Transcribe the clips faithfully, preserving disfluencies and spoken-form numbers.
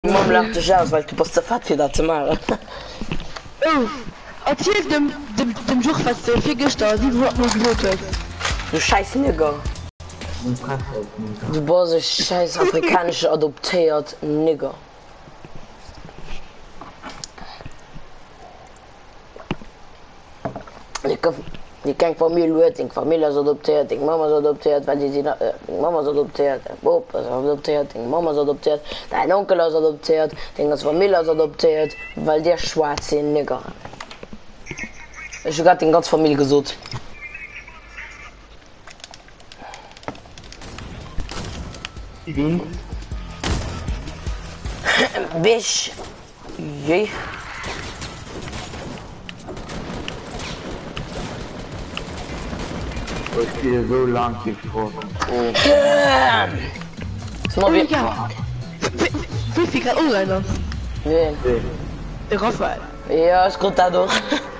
Mom lacht dich aus, weil du bist zu fett für das zu machen. Oh, erzähl dem, dem, dem Joch, was der viel gestern, wie wird man gelotet? Du scheiß Nigger. Du bist ein scheiß afrikanisch adoptiert Nigger. Die keine Familie hat, die Familie ist adoptiert, die Mama ist adoptiert, weil die sie äh, die Mama ist adoptiert, der Bob ist adoptiert, die Mama ist adoptiert, dein Onkel ist adoptiert, die ganze Familie ist adoptiert, weil der schwarze Nigger. Ich habe gerade die ganze Familie gesucht. Wie? Bisch. Wie? Ich gehe so lang gesprochen. So wie. Ja. Wie viel gerade online? Wen? Der Raphael. Ja, ist gut dadurch.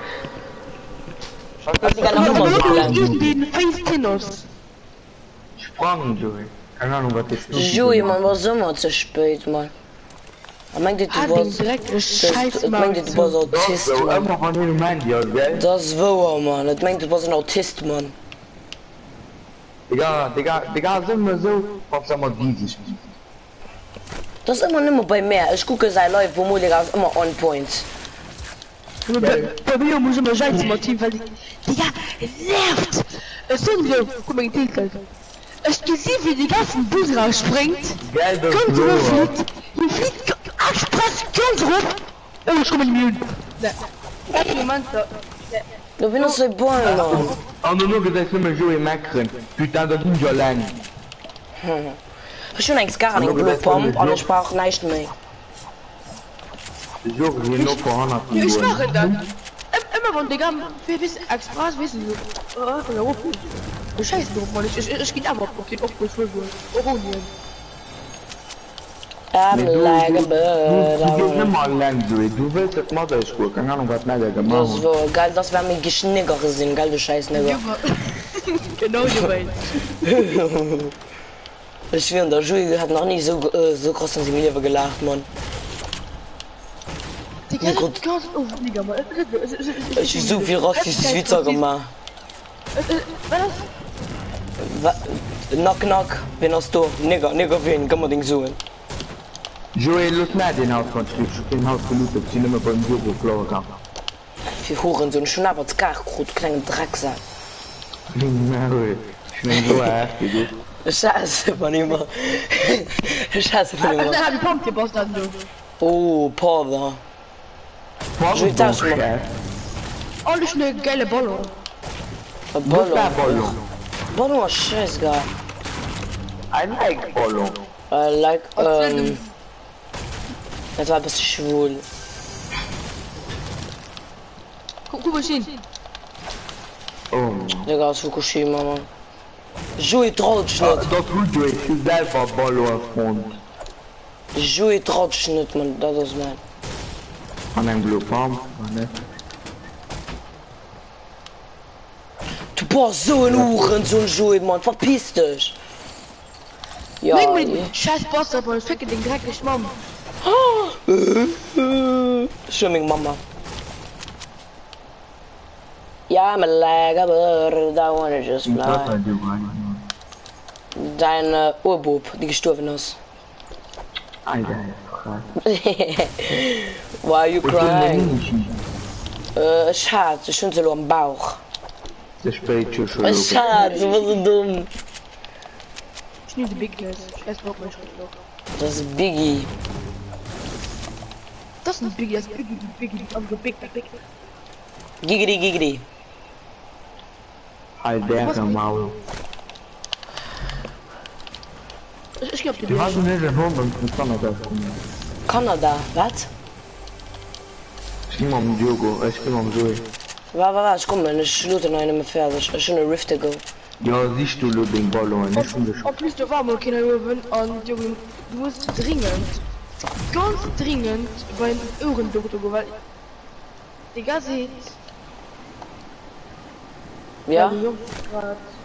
Hast du keine Nummer so gelernt? Den Face Tennis. Sprang, Joey. Keine Ahnung, was das ist. Joey, man war so mal zu spät, man. Ich meinte, du Ah, den warst... direkt eine Scheiß Ich meinte, du warst Autist, So, man. immer von dem Mann, ja, gell? Das war man. Ich meinte, du warst ein Autist, man. Digga, Digga, Digga, sind wir so, was haben wir dieses? Das ist immer nicht mehr bei mir. Ich gucke sein Live, wo Mulliger ist immer on point. Bei mir muss ich immer Scheiß zum Team, weil die... Digga, nervt! Es sind so... Guck mal, ich denke halt. Ich gesehen, wie die ganzen Bus rausspringt. Geil, das Kommt so. drauf, fliegt. Hier fliegt... Express, kommt drauf. Oh, ich komme in die Mühlen. Ne. Jemand da... Du bist so boring, man. On a nur gesagt, immer Joey Macron. Putain, das sind ja lang. Ich schon eigentlich gar nicht Blutpump und ich brauch nicht mehr. Joey, hier noch vorhanden. Ja, ich mache das. Immer von Digga, wir wissen, Express wissen wir. Oh, von der Rufe. Du scheiße drauf, Mann. Ich, ich, ich geh aber auf den Aufguss für Oronien. I'm like a Du gehst bird. immer lang, Joey. Du willst das Mutter School. Keine Ahnung, was Mega gemacht Das hat. war geil, das wäre mir Geschnigger gesehen, geil, du scheiß Nigger. Genau, du meinst. Ich schwöre, der Joey hat noch nie so, äh, so groß in seinem Leben gelacht, Mann. Digga, gut. ganz auf, Digga, Mann. Ich hab so viel rassistisches Witzer gemacht. Was? Knock, knock, wen hast du? Nigger, Nigger, wen? Kann man den suchen? Joey, lass nicht den Haus von Schliff. Ich bin Haus gelootet. Sie nehmen beim Büro Flower kam. Wie Huren, so ein Schnappert, Kachkrut, kleinen Drecksack. Mary, ich bin so heftig. Scheiße, man immer. Scheiße, man Was immer. hat die Pump gebost dann, du? Oh, Porter. Joey, tausch mal. Alles eine geile Ballon. Bolo. Bolo. Bolo ist scheiß geil. I like Bolo. I like, Erzähl ähm... Das war ein bisschen schwul. Guck, guck mal hin. Oh. Digga, aus Fukushima, man. Joey traut sich Ah, nicht. das gut, Joey. Ich bin selber Bolo erfunden. Joey traut sich nicht, man. Das ist mein. An einem Blue Pump, ne? Du brauchst so ein Uhren, so ein Joey, man. Verpiss dich. Ja, Leg mir die- den scheiß Boss ab und ficke den dreckig Mom. Swimming Mama. Ja, I'm like a bird, I wanna just fly. Deine Urbub, die gestorben ist. Alter, Why are you crying? Äh, Schatz, ich bin so am Bauch. Das spielt schon schon. Äh, Schatz, du bist so dumm. Ich nehme die Big Glass. Scheiß drauf, mein Schritt. Das ist Biggie. Das ist ein Biggie, das ist Biggie, Biggie, also Big, Big. Giggity, giggity. Alter, Maul. Ich, ich glaub, die Du hast nicht den Hund und den Kanada kommen. Kanada, was? Ich geh mal um Diogo, ich geh mal um Zoe. Warte, warte, ich komme, ich loote noch eine fertig. Ich schon eine Rift go. Ja, siehst du nur den Ballon, nicht von der Schule. Ob nicht der Warme, okay, und Junge, du musst dringend, ganz dringend beim Ohrendoktor gehen, weil Digga sieht. Ja?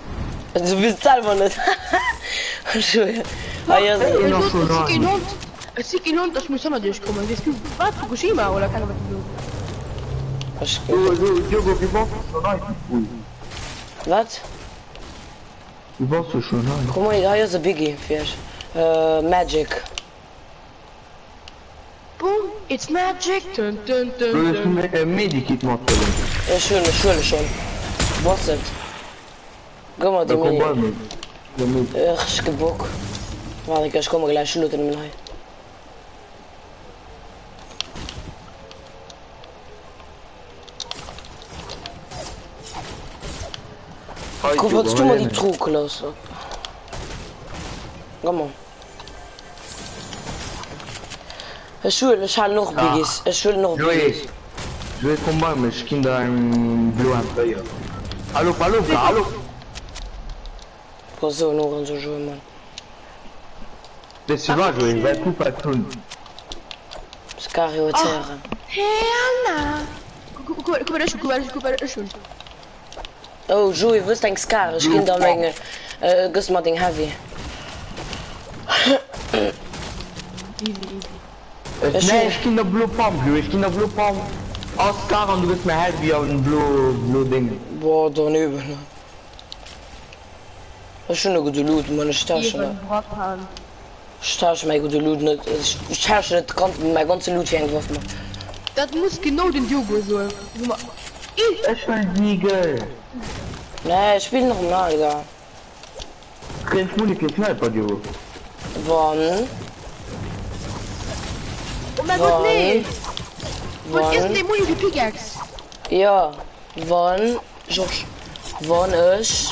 Du bist selber nicht. Schön. Ah, ja, Hey, noch los, so ich lang. geh Hund. Es sieht ihn und das muss immer durchkommen. Weißt du, was Fukushima oder keine Ahnung. Was? Diogo, wie warst du schon ein? Was? Wie warst du schon ein? Guck mal, da ist ein Biggie, vielleicht. Äh, Magic. Boom, it's magic. Dun, dun, dun, Du hast dun. ein Medikit machen. Ja, schön, schön, schon. Was ist das? Guck mal, die Da kommt Mini. bei mir. Damit. Ach, ich hab Bock. Warte, ich komme gleich schon in den Hai. Guck, was du mal die Trug los. Komm mal. Ich will, ich habe noch Biggies. Ich will noch Biggies. Je vais combattre, mais je kin dans un bleu en player. Allo, allo, allo. Pas so, noch an so jouer, Mann. Das ist wahr, je vais tout pas tun. Skari o terra. Hella! Guck mal, guck mal, guck mal, guck mal, schon. Oh, Joey, wo ist dein Skar? Ich kann da wegen, äh, gehst mal den Heavy. Nee, ich kin dans bleu pump, ich kin dans bleu pump. Oscar, und du bist mir heavy auf ein blue, blue Ding. Boah, daneben, ne? Das ist schon eine gute Loot, Mann, ich tausche ne. Ich tausche meine gute Loot nicht. Ich, ich tausche nicht ganz, meine ganze Loot hier eingeworfen, Mann. Das muss genau den Diogo so. Guck mal. Ich will Siegel. Nee, ich spiele noch mal, Digga. Kein Schmulik, Sniper, Diogo. Wann? Oh mein Gott, nee! Wann? Was ist denn Muni die Pickaxe? Ja, wann? Josh. Wann ist?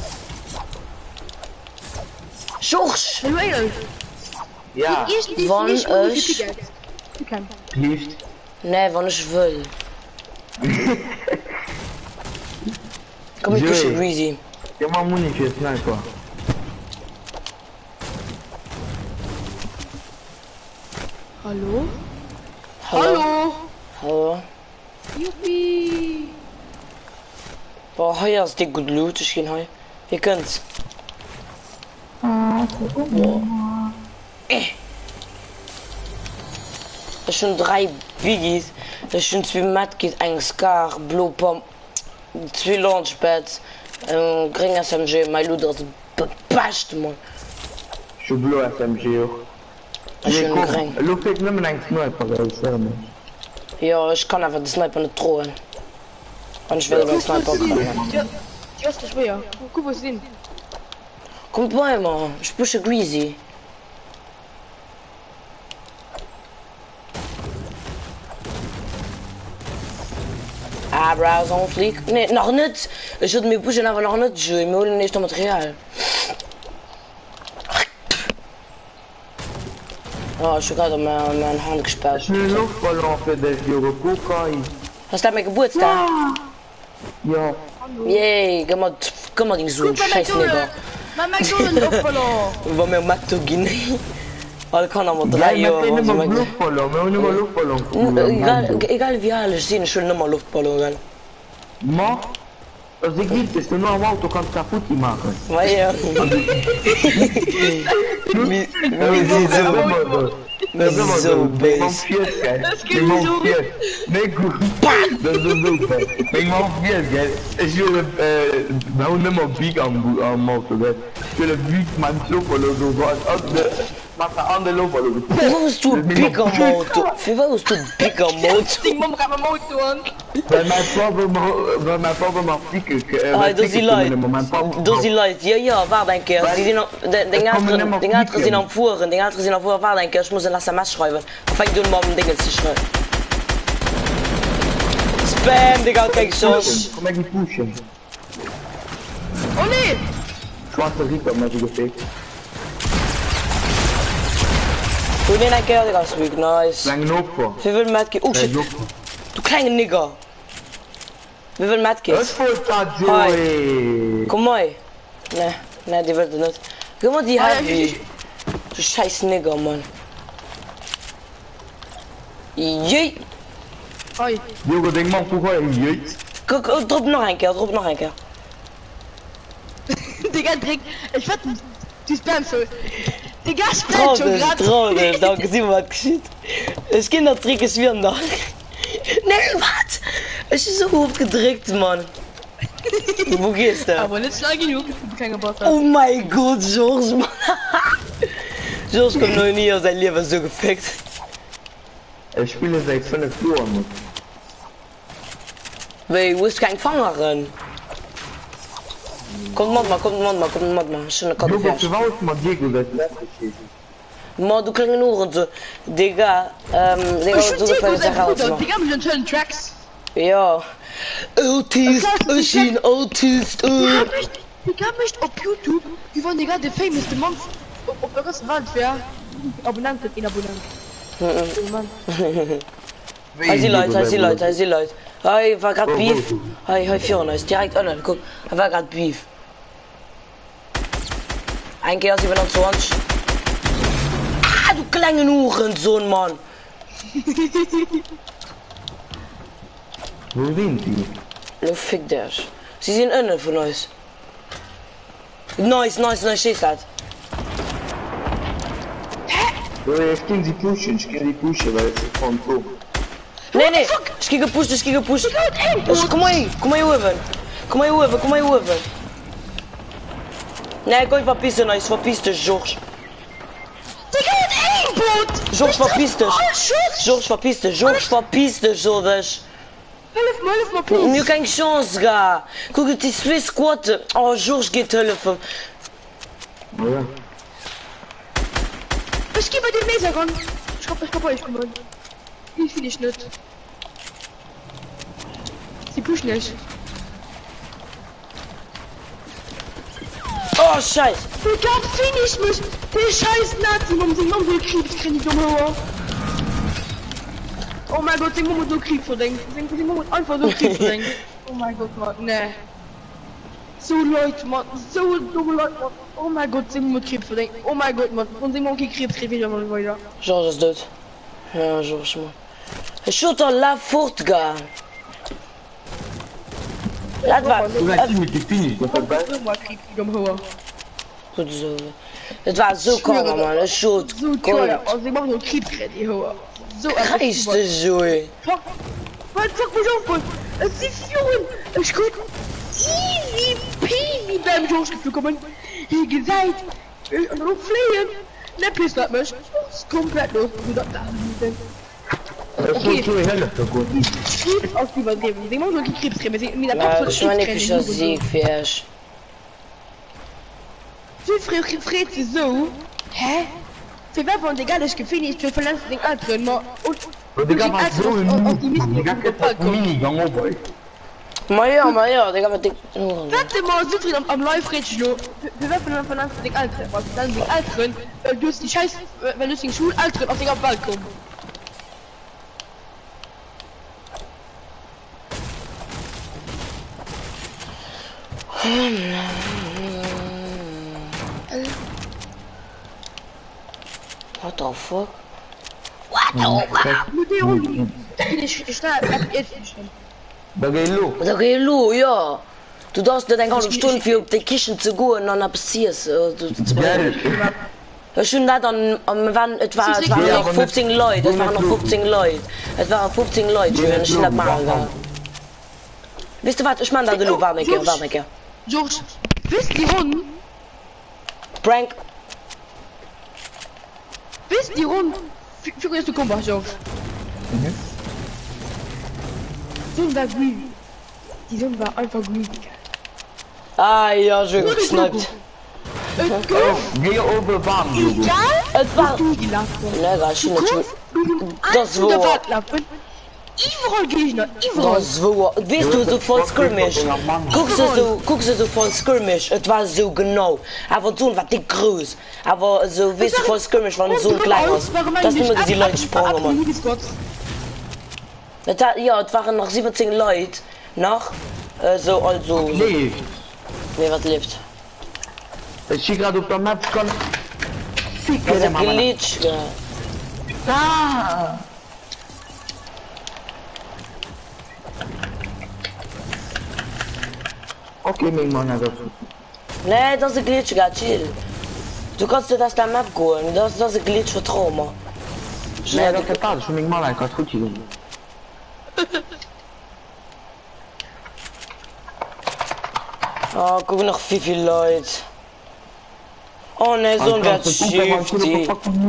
Josh! Hallo, ey. Ja, Eerst die Wann nicht Muni die ist- Pickaxe. Ich kann. nicht. Nee, wann ich will. Komm, ich Joey. pushe Greasy. Ja, man Muni für Sniper. Hallo? Hallo? Hallo? Hallo? Juppie! Boah, hier ist die gut Loot, ich geh hier. Ihr könnt's. Boah. Eh. Das sind drei Biggies. Das sind zwei Medkits, ein Scar, Blue Pump, zwei Launchpads, ein Green S M G. Mein Loot ist bepasst, Mann. Je suis bleu S M G auch. Das ist schon Green. Luft ich nicht mehr ein Sniper, das ist ja nicht. Ja, ich kann einfach den Sniper nicht drohen. Und ich werde beim Sniper kommen. Ja, ich weiß nicht wer. Guck, wo sie sind. Kommt bei mir, ich pushe Greasy. Ah, Browse on fleek. Nee, noch nicht. Ich würde mir pushen, aber noch nicht. Ich hole nicht das Material. Oh, ich habe gerade mein, meine Hand gesperrt. Ich will einen Luftballon für das Diogo. Guck rein. Was ist dein Geburtstag? Ja. Yay, geh mal, geh mal den Zoom, scheiß Nigger. Mein McDonald's Luftballon! Wo mir Matto gehen. Alle kann aber drei Nein, wir Jahre. können also immer mein- Luftballon, wir haben immer Luftballon. Egal, egal wie alt ich sehe, ich will nicht mal Luftballon, gell? Ma? Das gibt es, nur am Auto kannst du kaputt machen. Weil ja. Wie sie so. Das ist immer so so. base. Man viert, gell? Das geht nicht so. Nee, gut. Das ist super. Ich mach viert, gell? Ich will, äh, wir haben immer Big am, am Auto, gell? Ich will Big, mein Luftballon so, so als andere, mach eine andere Luftballon. Für was du big am Auto? Für was du big am Auto? Die Mama gaat mijn motor aan. Weil mein Papa, ma- weil mein Papa macht Pickel, äh, Ah, das sind Leute. Mein Papa. Das sind Leute. Ja, ja, warte ein Kerl. Die sind noch, den, den Das kann man nicht anderen, mehr den anderen fliegen. sind am Fuhren, den anderen sind am Fuhren. Warte ein Kerl, ich muss ein S M S schreiben. Fang du mal um Dinge zu schreiben. Spam, Digga, keine Chance. Komm, ich pushen. Oh nee! Schwarze Ritter, mal so gefegt. Du den ein Kerl, Digga, ist ruhig, nice. Lange Opfer. Wie viel Medkit? Oh shit, du kleine Nigger. Wie viel Medkit? Das wollte da, Joey. Komm mal. Ne, ne, die wird nicht. Guck mal die Ah, ja, Heavy. ich- Du scheiß Nigger, Mann. Jei. Hoi. Diogo, denk man voor gewoon jeet. Guck, oh, drop noch ein Kerl, drop noch ein Kerl. Digga, Trick. Ich wette, die Spam so. Digga, Traurig, schon grad. traurig, da gesehen, was geschieht. Ich kann das Trick, es wird noch. Nee, was? Ich bin so aufgedrückt, Mann. Wo gehst du? Aber nicht schnell genug, ich bin kein Geburtstag. Oh mein Gott, George, Mann. George kommt noch nie aus seinem Leben so gefickt. Ich spiele seit fünf Jahren. Weil du bist kein Fangerin. Komm, mach mal, komm, mach mal, komm, mach mal. Schöne Karte Du bist fertig. gewollt, man Diego, das letzte Schiff. Ma, du klingst nur und so. Digga, ähm, Digga, Ich du bin gefällt sehr dir gut, raus, Digga, mit den schönen Tracks. Ja. Autist, ich bin Autist, Ich äh. hab mich, ich hab mich auf YouTube über den Digga, der famous, der Mann, auf der ganzen Welt, wer Abonnenten, in Abonnenten. Mann. Hi, sie Leute, hi, sie Leute, hi, sie Leute. Hi, war grad Beef. Hi, hi, Fiona, ist direkt online, guck. War grad Beef. Ein Kerl, siebenundzwanzig. Ah, du kleinen Hurensohn, Mann. Wo sind die? Lo, fick dich. Sie sind innen von uns. Nice, nice, nice, schießt das. Ich kann sie pushen, ich kann sie pushen, weil es ist von oben. Nee, nee, ich geh gepusht, ich geh gepusht. Ich, komm mal hier, komm mal hier oben. Komm mal hier oben, komm mal hier oben. Nee, komm, verpiss dich, nice, verpiss dich, George. Digga, hat Aimbot! George, verpiss dich. Oh, Schuss! George, verpiss dich, George, verpiss dich, George. Hilf mal, hilf mal, please. Mir keine Chance, gar. Guck, die zwei Squatte. Oh, George geht helfen. Ja. Ich geh bei dem Laser ran. Ich glaub, ich glaub, ich komm rein. Ich will ich nicht. Sie pushen nicht. Oh, Scheiß. Digga, finish mich! Der scheiß Nazi, Mann, den Mann, der Krieg, ich kann nicht umhauen. Oh mein Gott, den Mann, so Krieg verdenkt. Den Mann, einfach so Krieg verdenkt. Oh mein Gott, Mann, ne. So Leute, Mann, so dumme Leute, Mann. Oh mein Gott, den Mann, Krieg verdenkt. Oh mein Gott, Mann, und den Mann, Krieg, krieg wieder mal weiter. George ist tot. Ja, George, Mann. Ich shoot doch la fort, gar. Laat war. Du hast die mit die Finish, das hat bei. So mal Krieg wieder umhauen. Gut so. Das war so kalm, Mann. Ich shoot. So teuer, also ich mach nur Krieg, die Höhe. So Kreist du so, ey. Fuck, fuck, fuck mich auf, Mann. Es ist Jungen. Ich guck. Easy peasy beim Josh gekommen. Wie gesagt, ich und noch fliehen. Ne, piss das mich. Das ist komplett los. Du da, da, Das ist so zur Hölle, so gut. Krebs aus übergeben. Ich mach nur die Krebscreme. Mit der Ja, Kopf ich meine, ich bin Sieg, Fisch. So früh fragt sie so. Hä? Für wer von der gar nicht gefinisht, für verletzt den Alten, ma. Und, Und ich hab so ein Minigang oben. Maar ja, maar ja, ik heb het dik. Warte mal, so viel am, am Live-Rätsch nur. Wir werfen dann von Anfang den Alten. Was dann den Alten, äh, du hast die Scheiß, äh, wenn du den Schulalten auf den Balkon. What the fuck? What the fuck? Mit der Runde. Ich, ich, da, jetzt schon. Da geh lo. Da geh lu, ja. Du darfst nicht eine halbe Stunde für die Küche zu gehen und dann passiert es. Ja, schon da dann, um, wann, es war, es waren Ja, noch aber fünfzehn Leute, es waren noch fünfzehn Leute. Es waren fünfzehn Leute, wenn ich das machen kann. Wisst ihr was, ich meine, da du, warte mal, warte mal. George, wisst die Runde? Prank. Wisst die Runde? Für jetzt du kommst, George. So war green. Die Sonne war einfach green. Ah ja, schon gesnackt. Geh oben warm, Jogo. Egal? Es war... Du gelacht. Nee, gar nicht. Das war. war... Überall gehe ich noch. Überall. Das war... Weißt du, so voll skirmish. Guckst du so, guckst du so voll skirmish. Es war so genau. Aber so war dick groß. Aber so, weißt du, voll skirmish war so klein aus. Das sind nur die Leute gesprungen, Mann. Es hat, ja, es waren noch siebzehn Leute. Noch. Äh, so, also... Nee, Nee, was lebt? ich schie gerade auf der Map, kann... Das ist ein Glitch, ja. Ah! Okay, mein Mann, also. Nee, das ist ein Glitch, ja, chill. Du kannst dir das der Map holen, das, das ist ein Glitch für Trauma. Nee, dat is pas, schon ik mal ik had goed gedaan. Oh, guck noch wie viele Leute. Oh ne, so ein Wert schiebt die.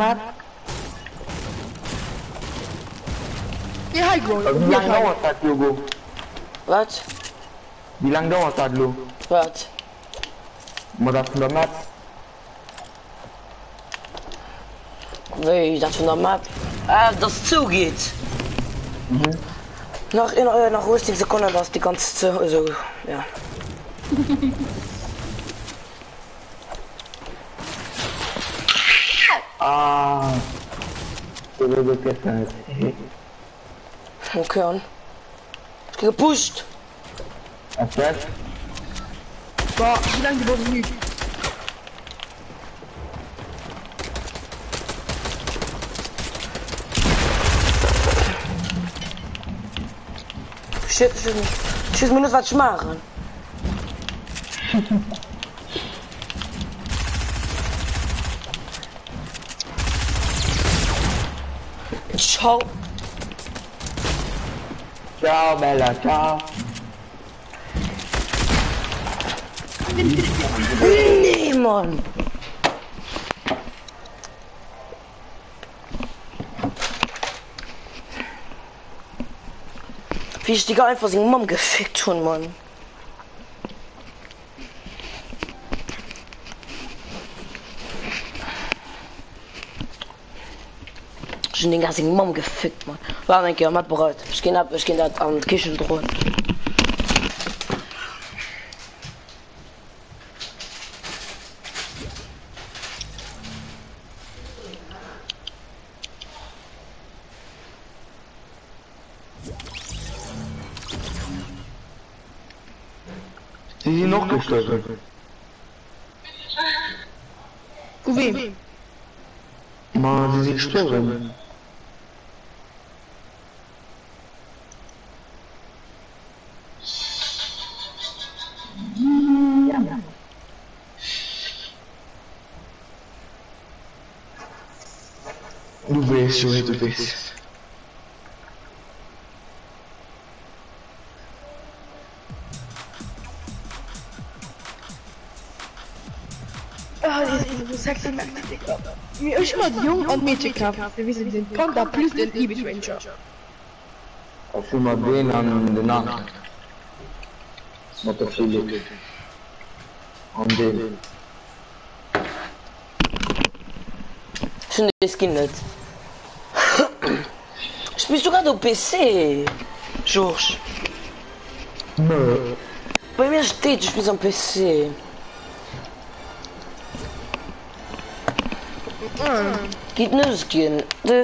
Ja, hi, Bro. Wie lang dauert dat, Jogo? Was? Wie lang dauert dat, Lo? Was? Maar dat van de map? Wie, das von der Map? Ah, das zugeht. Mhm. Nach, in, äh, nach fünfzig Sekunden, das die ganze Zeit, also, ja. Ah. Dat wil ik even. Okay, und? Ich bin gepusht. Even. Boah, wie lange die Bombe liegt? Shit, shit, shit, minus was ich machen. Ciao. Ciao, Bella, ciao. Nee, Mann. Wie ich die einfach seine Mom gefickt schon, Mann. Ich den ganzen Mom gefickt, Mann. War denke ich, mal bereit. Ich gehe ab, ich gehe da an die Küche drohen. Sie sind noch gestorben. Für wen? Maar sie sind gestorben. Du weißt, wie du bist. Ah, die ist sexy, Digga. Mir ist mal jung und Mädchen gehabt. Wir sind den Panda plus den Ibis Ranger. Als je maar been aan de nacht. Wat er veel lukt. Aan de. Schon die Skin nicht. Spielst du gerade auf P C? George. Nee. Bei mir steht, ich spiele am P C. Geht nur Skin.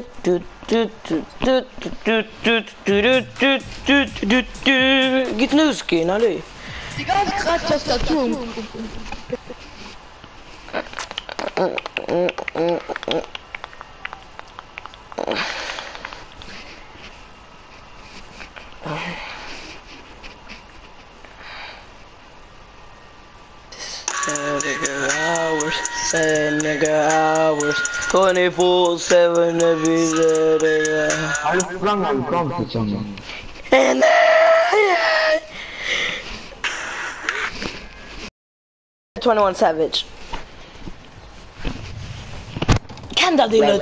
Geht nur Skin, alle. Die ganz krass Tastatur. Hours, seven nigga hours, twenty-four seven every day. Hij is lang aan de kant gezongen. And twenty-one Savage. Ken dat die niet?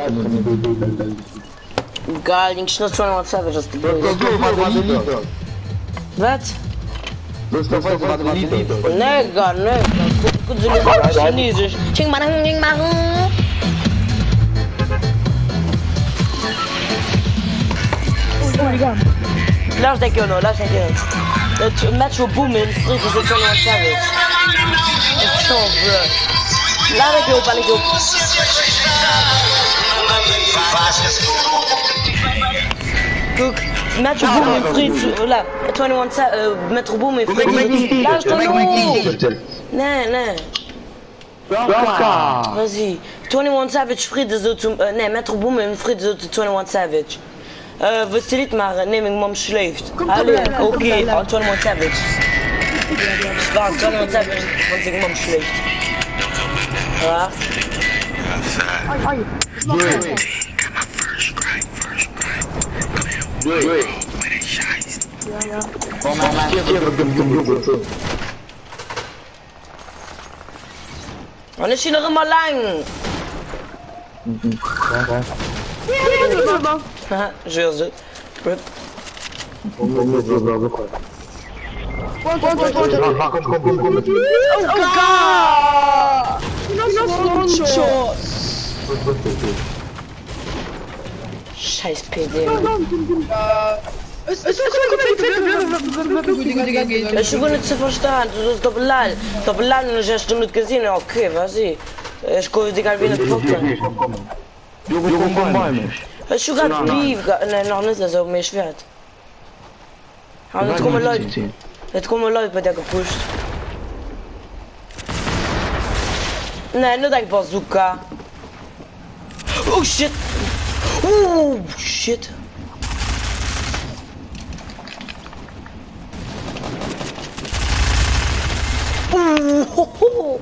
Geil, ik snap twenty-one Savage als de boys. Wat? Dus dat was wat we niet doen. Nee, gar nee. Goed, ze leren Chinesisch. Ching marang, ching marang. Laat denk je nog, laat denk je. Het Metro Boomin terug is de twenty-one Savage. Het is zo bro. Laat ik je op, laat ik je op. Kijk, Metro Boomin vriend, la, twenty-one Savage, Metro Boomin vriend. Luister nou. Nee, nee. Vas-y. twenty-one Savage vriend zo zum, nee, Metro Boomin vriend zo te twenty-one Savage. Uh, we zullen het maar nemen, mom schleeft. Hallo, oké, aan twenty-one Savage. Waar twenty-one Savage, want ik mom schleeft. Ja. Ai, ich mach Good. das. Good. Ja, ja. Oh man, man, hier wird gemütlich. Und ich noch immer lang. Haha, Jure. Rip. Warte, warte, warte. Oh God! Lost one Scheiß P D. Es ist wirklich Ich bin nicht zu verstehen, das ist doppelal. Doppelal und ich habe nicht gesehen, okay, was ich. Ich gucke die gar nicht gucken. Ich habe gerade Beef, nein, noch nicht, also mir schwer. Aber jetzt kommen Leute, jetzt kommen Leute bei der gepusht. Nein, nur dein Bazooka. Oh shit. Oh shit. Oh, ho, ho.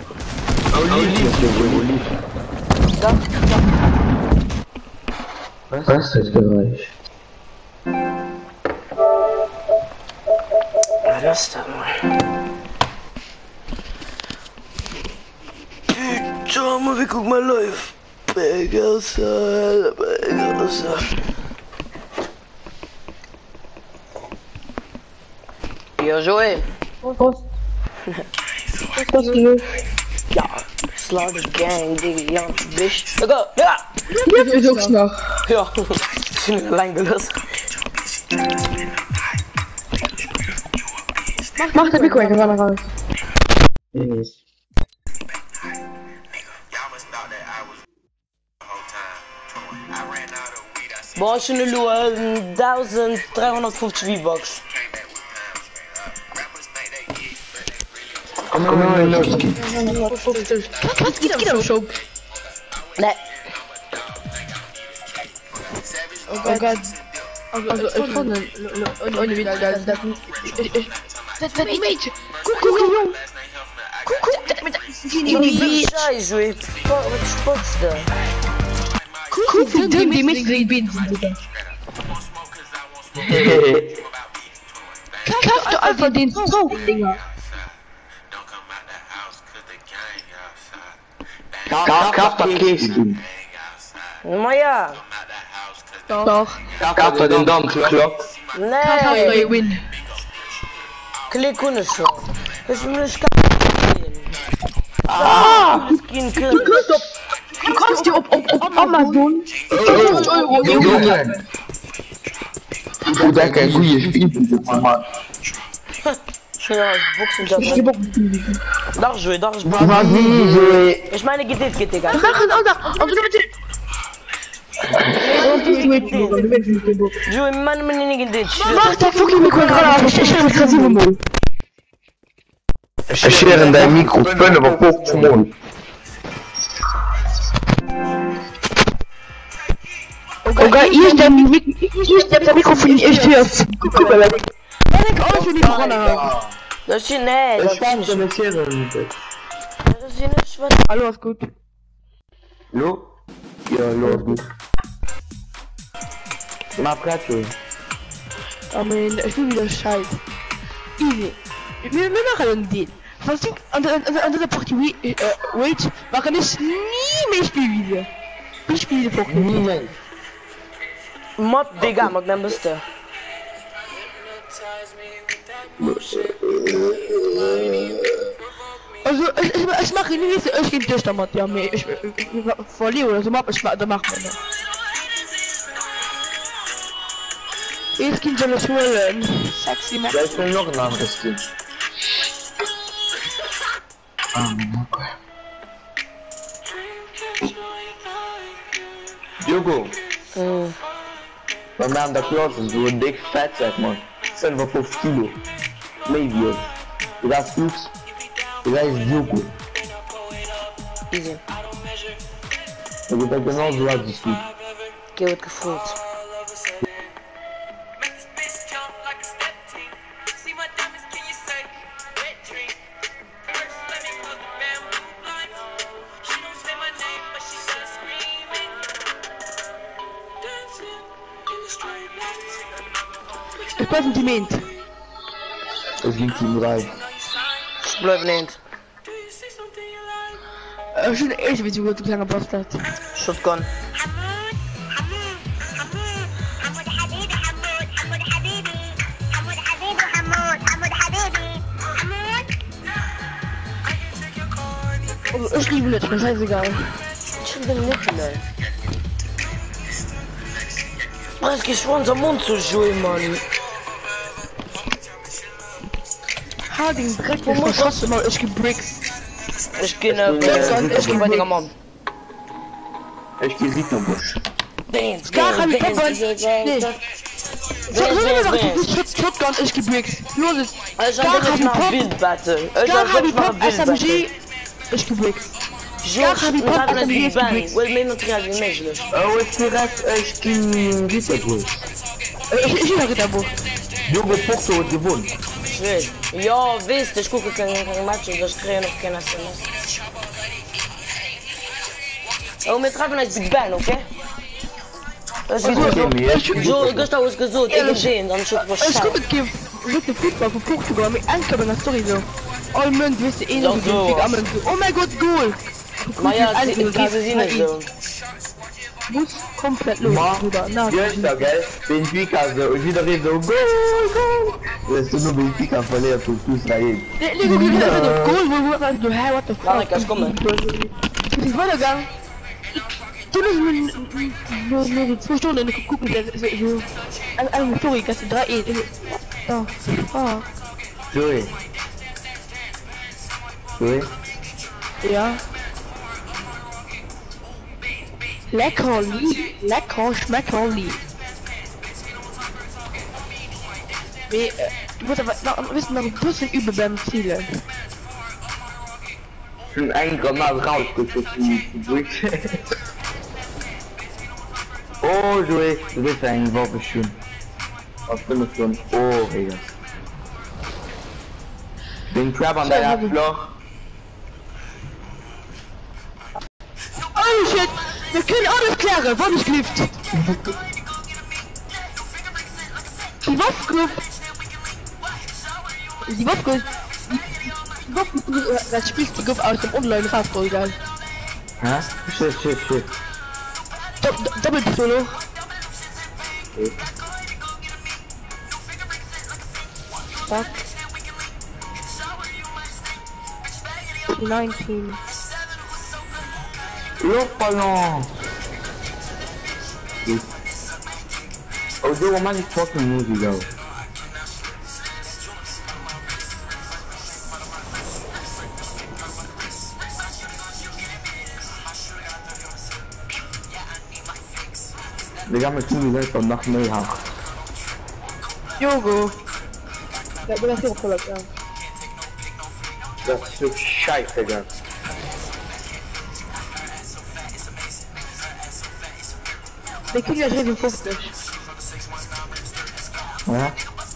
Da. Was ist gereicht? Ja, lass da mal. Schau mal, wie guck mal läuft. Begauser, Begauser. Ja, Joel. Was? Was du? Ja, Slaughter Gang, Digga, ja, Wicht. Ja, ja. Ja, wir suchst noch. Ja, ich bin allein gelassen. Mach, mach der Mikro, ich kann raus. Boah, schon eine Lua, eintausenddreihundertfünfzig V-Bucks. Was geht am Shop? Ne. Oh Gott. Also, ich fand den, ohne wieder, das, das, ich, ich, das, das Image. Guck, guck, Junge. Guck, guck, Wie Scheiße, ey. Was spotzt da? guck, wie dünn die Mix sind. Kauf doch einfach den Stroh, Digga. Kappakäse. Na ja. Doch. Kappa den Dampfklock. Kauf Nee. Win. Klick ohne schon. Ich will nicht sehen. Ah! Skin Du können. kannst doch, du kannst dir auf, auf, auf Amazon fünfzig Euro Junge. Du da kein gutes Spiel, Mann. Ja, Boxen da. Dag Joey, dag is Was ist so? Ich meine, geht dit, geht egal. Mach ein Auto, also du bitte. Joey, man, man, nicht dit. Mach der fucking Mikro gerade auf, ich habe mich gerade sieben. Ich schere in dein Mikro, bin aber hoch zum Mond. Okay, hier ist der Mikro, hier ist der Mikrofon, ich hör's. Guck mal, ich denke auch schon die Corona haben. Das ist hier, nee, das ist kann eine Schere mit. das ist hier nicht was. Hallo, ist gut. Hallo? Ja, los, gut. Mach Platz, Junge. Aber ich bin wieder scheiß. Easy. Wir, wir machen einen Deal. Was ich an der, an der Party, äh, wait, machen ich nie mehr Spielvideo. Ich spiele vor. Niemand. Mod, Digga, mag dann bist du. Also, ich, ich, ich mache nie so, ich gehe durch damit, ja, mir, ich, ich, ich, ich verliere oder so, ich mach, da macht man das. Jetzt Kind soll es holen. Sexy Max. Vielleicht will noch ein anderes Team. Ah, okay. Jogo, Hm. bei mir an der Klasse ist so ein dick Fett, sag mal. fünfundfünfzig Kilo. Maybe. Du das Fuchs. Du weißt Jogo. Easy. Du bist genau so alt wie du. Geh wird gefreut. Ich bleib ein Dement. Es ging Team drei. Ich bleib nicht. Äh, schon echt, wie du gut lange gebraucht hast. Shotgun. Also, ich liebe nicht, mir scheißegal. Ich bin nicht mehr. Was geht schon unser Mund zu jouen, Mann? Ha, den Dreck, wo muss das mal? Ich geb Bricks. Ich geh ne, äh, ich geh bei dir, Mann. Ich geh Siegnerbusch. Dance, Gar dance, kein dance, Papa. dance, Nee. dance. So, so, Dance, so, dance, du bist Shotgun, ich geb Bricks. Los es. Also, Gar ich hab Harry jetzt mal Pop. Bild-Battle. Ich Gar hab Harry jetzt mal Pop, S M Bild-Battle. G. Ich geb Bricks. George, Harry wir Pop, haben S M G, nicht ban. Bricks. Will mir nicht reagieren, möglich. Oh, ist direkt, ich geh Siegnerbusch. Ich, ich, ich sag da wo. Junge Porto hat gewonnen. Ich will. Ja, wisst, ich gucke kein, kein Match und ich kriege noch keine S M S. Oh, wir treffen als Big Ben, okay? Das ist Okay, so. mir ist So, Gustav ist gesucht, ich gesehen, dann schon was Ich schau. guck mit wirklich Fußball von Portugal mit Anker in der Story so. All Mund, wisst ihr, eh noch Ja, so. so. Oh mein Gott, Goal! Maar ja, diese sind nicht so. Muss komplett los, Ma, Bruder. Na, Göster, gell? Benfica, so, und wieder reden so, go, go. Das ist nur Benfica verliert, du tust da hin. Nee, nee, guck, guck, guck, Goal, wo, wo, wo, hä, what the fuck? Laat ik eens komen. Ich bin weitergegangen. Du musst nur, nur so zwei Stunden und gucken, der so, so, an einem Story, das ist drei E. Da, ah, Joey. Joey? ja. Leckerli, lecker, schmeckerli. Wie, äh, du musst aber noch, wissen, noch ein bisschen üben beim Zielen. Schon ein Granat rausgeschossen. Oh, Joey, du bist ein Waffelschön. Was findest du? Oh, Digga. Den Crab an deiner Floch. Oh shit, wir können alles klären, wann es lift. Die Waffengruppe. Die Waffengruppe. Die Waffengruppe, das spielt die Gruppe aus dem Online-Fahrzeug. Hä? Shit, shit, shit. Doppelpistole. Fuck. neunzehn. Luftballon! Oh, du, man ist fucking Musik auch. Digga, mit Tuni selbst und nach Mayhach. Jogo. Ja, du hast hier auch ja. Das ist so scheiße, Digga. Wir kriegen ja fünfundfünfzig. Ja?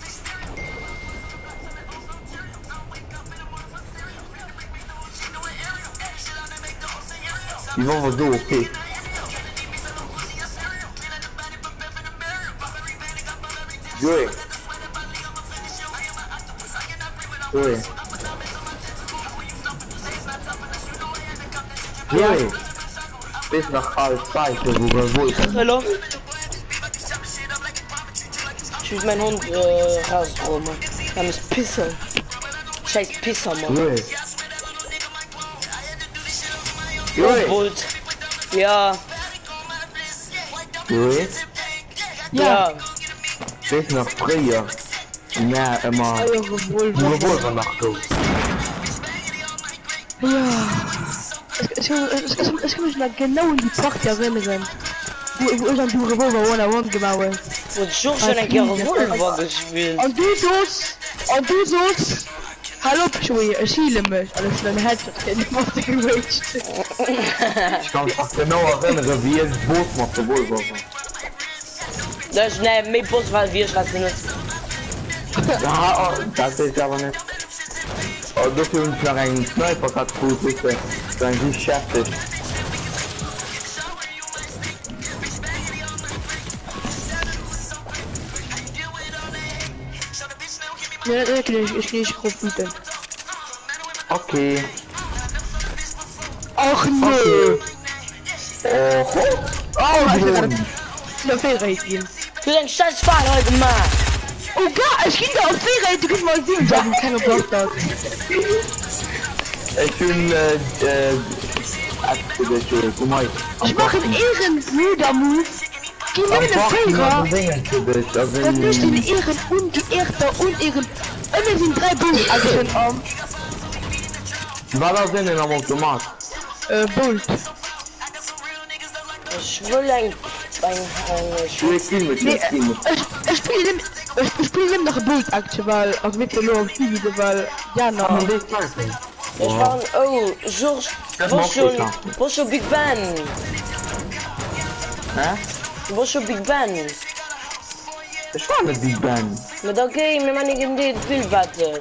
Die waren wir so okay. Joey. Joey. Joey. Bis nach Alzheimer, wo wir wo ist. Hallo? Ich will meinen Hund äh, rausräumen. Er muss pissen. Scheiß Pisser, Mann. Joey. Joey. Volt. Ja, Joey. ja. Bis nach Freya. Ja, immer. Eure Revolver. Revolver nach Go. Ja. Es, es, es, es, es kann mich noch genau in die Pracht erinnern. Wo, wo ich dann die Revolver one on one gemacht habe. Und schon schon ein Revolver gespielt. Und du sollst, und du sollst, hallo Joey, ich heile mich. Alles schnell Headshot, ich mach dich geraged. Ich kann mich auch genau erinnern, wie es Boot macht, Revolver. Das ist ne, mein Bus war wir schreiben nicht. Ja, oh, das ist aber nicht. Oh, du für uns noch einen Sniper hat gut, ist der. Dann wie schafft es. Ja, das kann ich, ich kann nicht grob bieten. Okay. Ach nö. Oh, Oh, ich oh, kann das Ferien gehen. Du denkst, scheiß Fahrer heute mal. Oh Gott, ich ging da auf Ferien, du kannst mal sehen, dass ich keine Bock hat. ich bin, äh, äh, guck mal. Ich mache einen Ehrenbruder-Move. Geh mir eine Fehler. Dann durch den Ehren und die Erde und Ehren. Und wir sind drei Bullen. Also schon arm. War das denn am Automat? Äh, Bolt. Ich will ein... ein... ein... Ich will Kill mit Nee, dir, Kill mit. ich, ich spiele dem, ich, ich spiele dem noch Bolt-Akte, weil, also mit der Loh, weil, ja, noch. Ich war... Oh, Georges... Das Was mag schon... ich auch. Was schon Big Ben? Hä? Was schon Big Ben? Ich war mit Big Ben. Mit okay, mir man nicht in den Bildwette.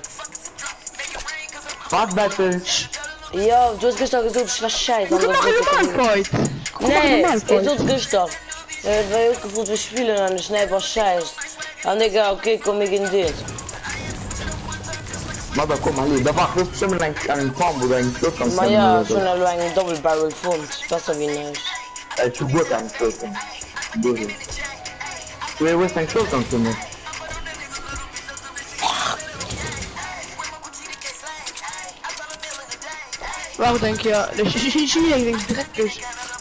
Was Battle? Ja, du hast gestern gesagt, ich war scheiße. Wir machen normal Fight. Nee, ich hab's gestern. Äh, weil ich gefühlt, wir spielen und ich schnell war scheiße. Und ich dachte, okay, komm ich in den. Mother, komm mal, da war das schon ein einen Form, wo du einen Schluss kannst. Maar ja, schon ein Double Barrel Fund. Besser wie nicht. Äh, zu gut einen Schluss. Durch. Du willst einen Schluss kannst du nicht. Warum denke ja, ich ich ich ich denk dreckig.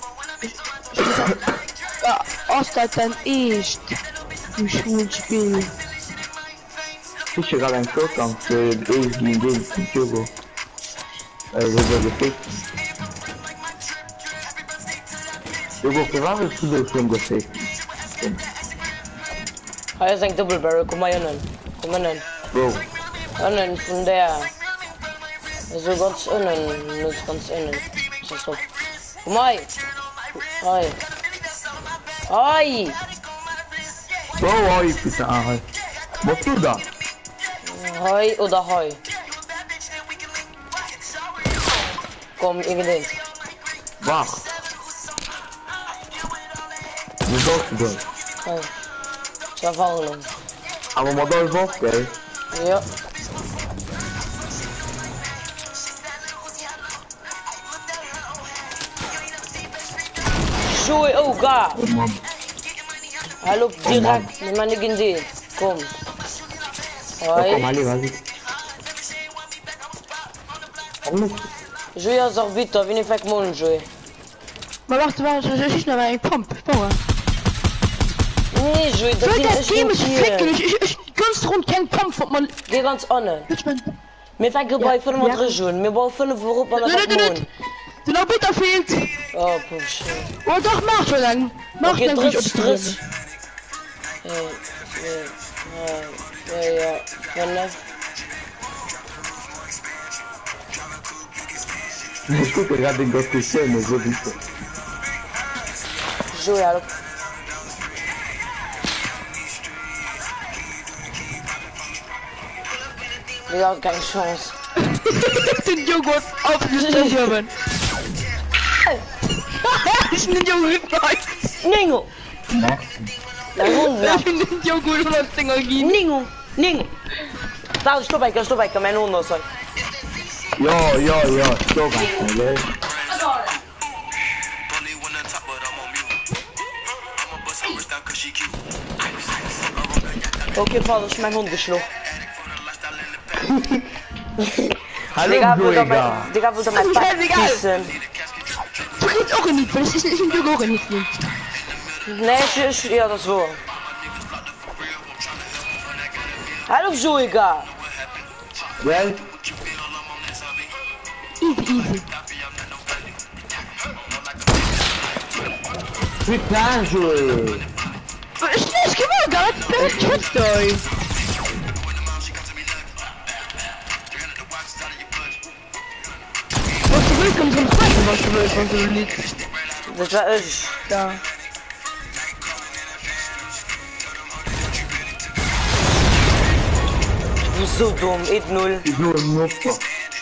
Ja, Oscar dann echt. Du Schulspiel. Ich habe gerade einen Schluss kannst für den gegen den Turbo. Äh, wo wir gefickt. Turbo, für was willst du schon gefickt? Ah, ist ein Double Barrel, komm mal hin. Komm mal hin. Bro. Innen von der. Also ganz innen, nicht ganz innen. So, so. Komm mal. Hi. Hi. Bro, hoi, bitte an. Was du da? Hi oder hi. Komm, irgendein. Wach. Wie sollst du das? Hi. Verfallen. Aber mal da ist was, gell? Ja. Schuhe, oh Gott. Oh Mann. Hallo, direkt, nimm mal nicht gesehen. Komm. Ja, komm, Hi. Ali, was ist? Warum nicht? Jouer sort vite, viens les faire mon jouer. Maar wacht, wacht, je is nou een pomp. Pomp. Nee, jouer, dat Soll ding der is Game niet ist flicken? hier. Ich, ich, ich, ganz rund kein Pomp von man. Geh ganz an. Ich mein. Wir fangen bei fünf ja. andere jouer. Wir bauen fünf Europa Nein, nach nein, nein, Mond. nein. Du noch bitte fehlt. Oh, push. Oh, doch, mach schon lang. Mach Okay, dann dritt, nicht dritt. Ja, ja, ja, ja. Ich gucke gerade den Gott die Szene, so wie so. Jouer, alors. Wir haben keine Chance. Den Joghurt auf den Jungen. Ich bin den Joghurt gleich. Ningo! Der Hund, ja. Ich bin den Joghurt von das Ding gegeben. Ningo! Ningo! Da, stopp weg, stopp weg, mein Hund ist. Ja, ja, ja, so ganz, gell? Okay, Vater, ich mein Hund geschluckt. Hallo, Digga, du, wo da Digga. mein, Digga, wo da mein Ja, Pack egal. pissen. Du kriegst auch nicht, weil ich ist ein Joghurt nicht. Nee, ich, ich, ja, das war. Hallo, Joiga. Gell? Easy, easy. Wie klein, Joel. Ich nicht gewollt, aber ich schützt euch. Was du willst, kannst du uns fragen, was du willst, was du nicht. Das war ich. Da. Du bist so dumm, eins null. Ich nur im Nutzer.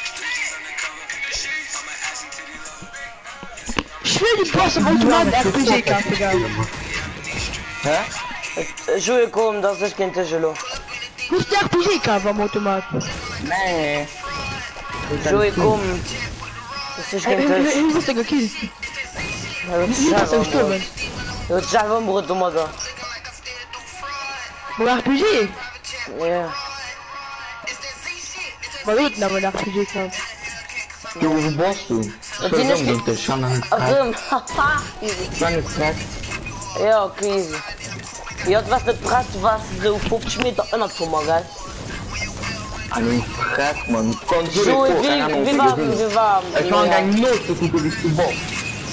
Ich will die Boss im Automaten R P G-Karte, geil. Hä? Joiga, komm, das ist kein Tischelo. muss der R P G-Cover am Automat. Nee. Joey, komm. Das ist kein Tisch. Ich muss den gekillt. Wie hast du gestorben? Du hast selber ein Brot, Mutter. Wo R P G? Ja. Mal unten aber R P G-Cover. Du, wo brauchst du? Das sind nicht- Schon, das schon ein Ach Kreis. so, haha. Easy. Schon ein Kreis. Ja, okay, easy. Ja, was das Brett, was so fünfzig Meter innerhalb von mir, gell? Ein Kreis, man. Kannst du Joey, dir wie, wie warm, wie warm. Ich kann Ja. kein Not zu gucken, wie du brauchst.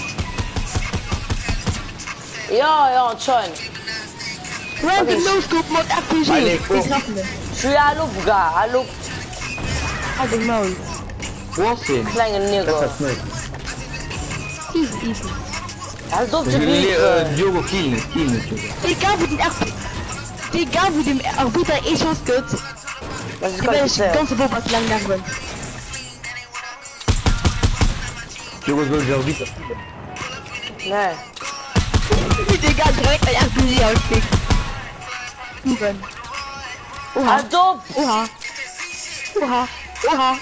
Ja, ja, anscheinend. Random No-Scope mod R P G. Allez, go. Ich raff nicht. Ich will hallo, ga, hallo, Halt den Maul. Wo hast du ihn? kleine Das Nigger. ist nicht. Easy, easy. Halt auf Ich die will Wiese. äh, Diogo killen, killen nicht. Egal wo dem R P G... Egal wo dem Arbiter eh Chance gibt, Das ist ich werde ganz die sehr. ganze Woche lang nerven. Diogo soll sich auch wieder. Nee. Egal, direkt ein R P G ausstieg. Ruben. Oha, Halt auf! oha. Oha, oha.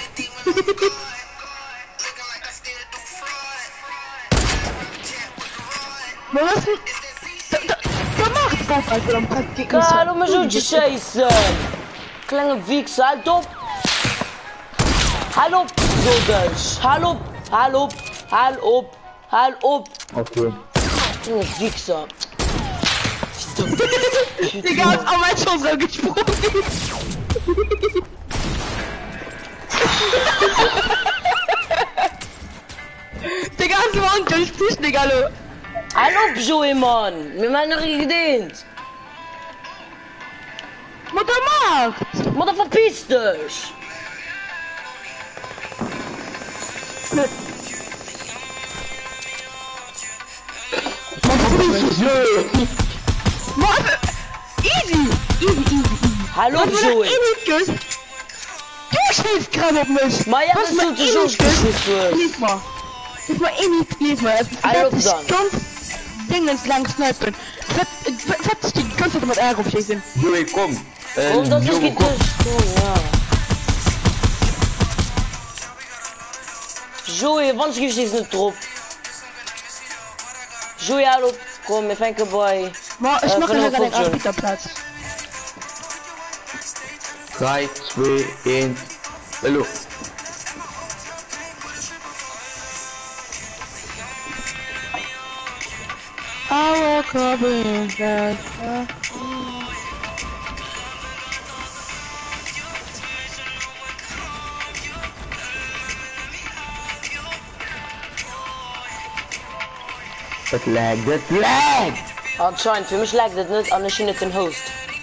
Was ist denn... Da, da, da macht Bob einfach am Praktikum. Hallo, me zo te scheißen. Kleine Wichser, halt op. Hallo, Jodes. Hallo, hallo, hal op, hal op. Okay. Kleine Wichser. Digga, hast auch mal schon so gesprochen. Digga, hast du mal einen Durchstieg, Digga, hallo. Hallo, Joey, Mann. Wir meinen noch gedient. Mutter macht. Mutter, verpiss dich. Warte. Easy, easy, easy, easy. Hallo, Was mir Joey. eh nicht küsst. Du schießt gerade auf mich. Maar ja, Was we mir zullen eh zo nicht küsst. geschissen. Lies mal. Lies mal eh nicht, lies mal. Hallo, Das ist dann. ganz Dingens lang snipen. Fetz die kannst du mit R aufschießen. Joey, komm. Äh, Oh, dat is Diogo, niet komm. dus. Oh, ja. Joey, wanneer geef je eens een trop? Joey, hallo. Kom, wir fangen bei. Ma, ich Äh, mache von sogar der den Kurzschule. Anbieterplatz. drei, zwei, eins. Hallo. Our cover that. Das lag, das lag. Anscheinend, für mich lag das nicht an der Schiene den Host.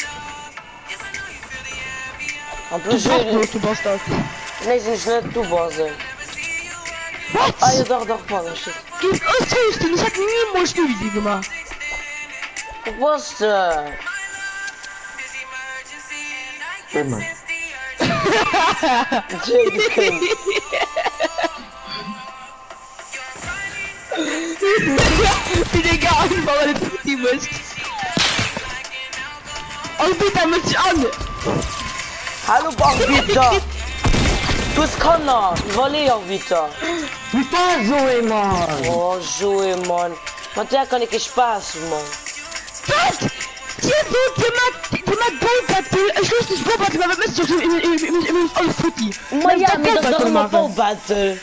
Und plus, Joey, Du Bastard. nee, sie ist nicht du, Base. Was? Ah, ja, doch, doch, Mann, shit. Gib uns Hosting, ich hab niemals Studie gemacht. Du warst, äh. Oh Mann. Joey, das kann. Wie der gar nicht mal eine Team ist. Und bitte mit sich an. Hallo, Bachbieter. Du bist Connor. Überleg auch wieder. Wie war Joey, Mann? Oh, Joey, Mann. Mit der kann ich keinen Spaß, Mann. Was? Hier wird jemand, jemand Ballbattle. Ich weiß nicht, Ballbattle, aber wir müssen doch im alles Futti. Maar ja, mit das doch immer Baubattle.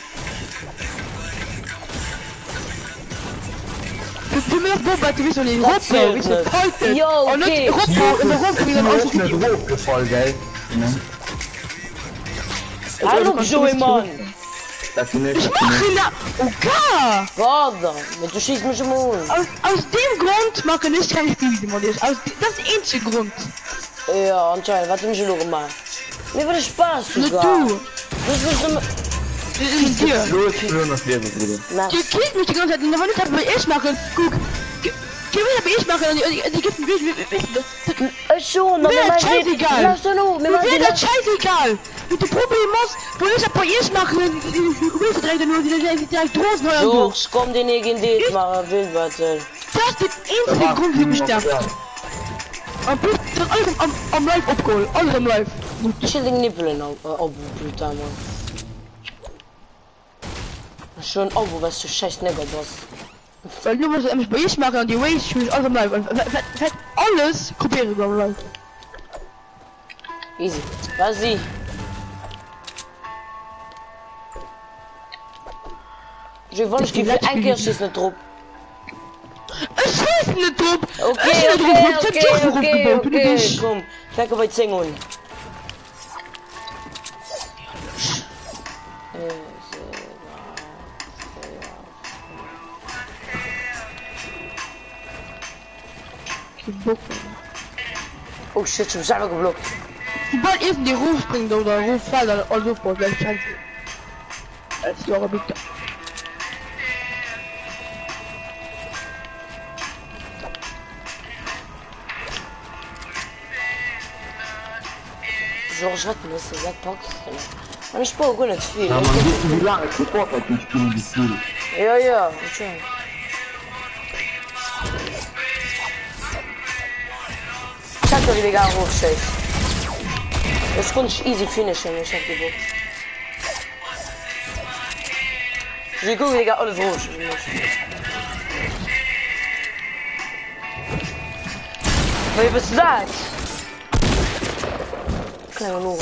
Wir müssen das Ballbattle, wie so eine Das Ruppe, zählt wie so nicht. Teufel. Jo, Und nicht okay. Ruppe, in der Ruppe, wie so ein Das ist Auto. nicht hochgefallen, gell? Ne? Hallo, Joey, Mann. Das ist nicht, Ich das ist mache nicht. da, okay. Vater, du schießt mich im Mund. Aus, aus dem Grund mache ich nicht kein Spiel, Simonisch. Aus das ist der einzige Grund. Ja, anscheinend, was haben sie noch gemacht? Mir würde Spaß Nicht sogar. du. Das ist immer... Das ist dir. Los, nur noch Leben, Bruder. Na, Die killt mich die ganze Zeit. Und wenn ich das bei ich mache, guck. Geh wieder bei ich mache und die, die, die gibt mir. ist schon, aber Mir wir ist scheißegal. Lass doch nur, wir Mir machen ist die das scheißegal. Und das Problem ist, wo ich das bei ich mache, willst du direkt nur die direkt Dosen oder so. Jungs, komm den nicht machen, Wildbattle. Das ist der einzige Grund, wie mich da. Und plus, zet alles am, am live opcall, alles am live. Ich den Nippeln auf, auf Blüter, Mann. Schon auf, was du scheiß Nigger bist. Weil du musst mich bei ich machen und die Ways, ich muss alles am live. Fett alles kopieren wir am live. Easy. Was-y. Je wollte ich die ein Kirschießen drauf. Es ist nicht drauf. Okay, okay, okay, okay, okay, komm. Kijk bij zing on. Oh shit, we zijn ook geblokt. Die bal even die roof springt door de roof verder als op wordt wel schijnt. Het is wel een beetje. George wat mis is dat pakt. Maar ik speel gewoon het veel. Ja, maar weet je hoe lang het support dat ik speel die speel? Ja, ja, weet je. Check dat die gaan hoog zijn. Dus kon je easy finishen, ik heb die box. Dus ik hoor, die gaat alles roos. Maar je bestaat. Kleine Loren.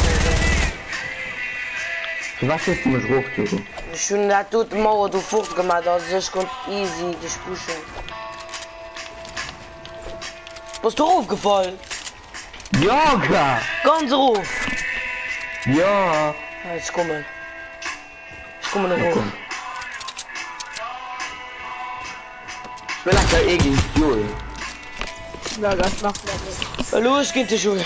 Was ist mit Ruf, Tito? Schon hat tut Mauer du fortgemacht, also ich konnte easy dich pushen. Was du aufgefallen? Ja, klar! Ganz ruf! Ja! Ja, jetzt kommen. Ich komme noch hoch. Ich will da irgendwie Joel. Ja, das macht nicht. Hallo, ich gehe zur Schule.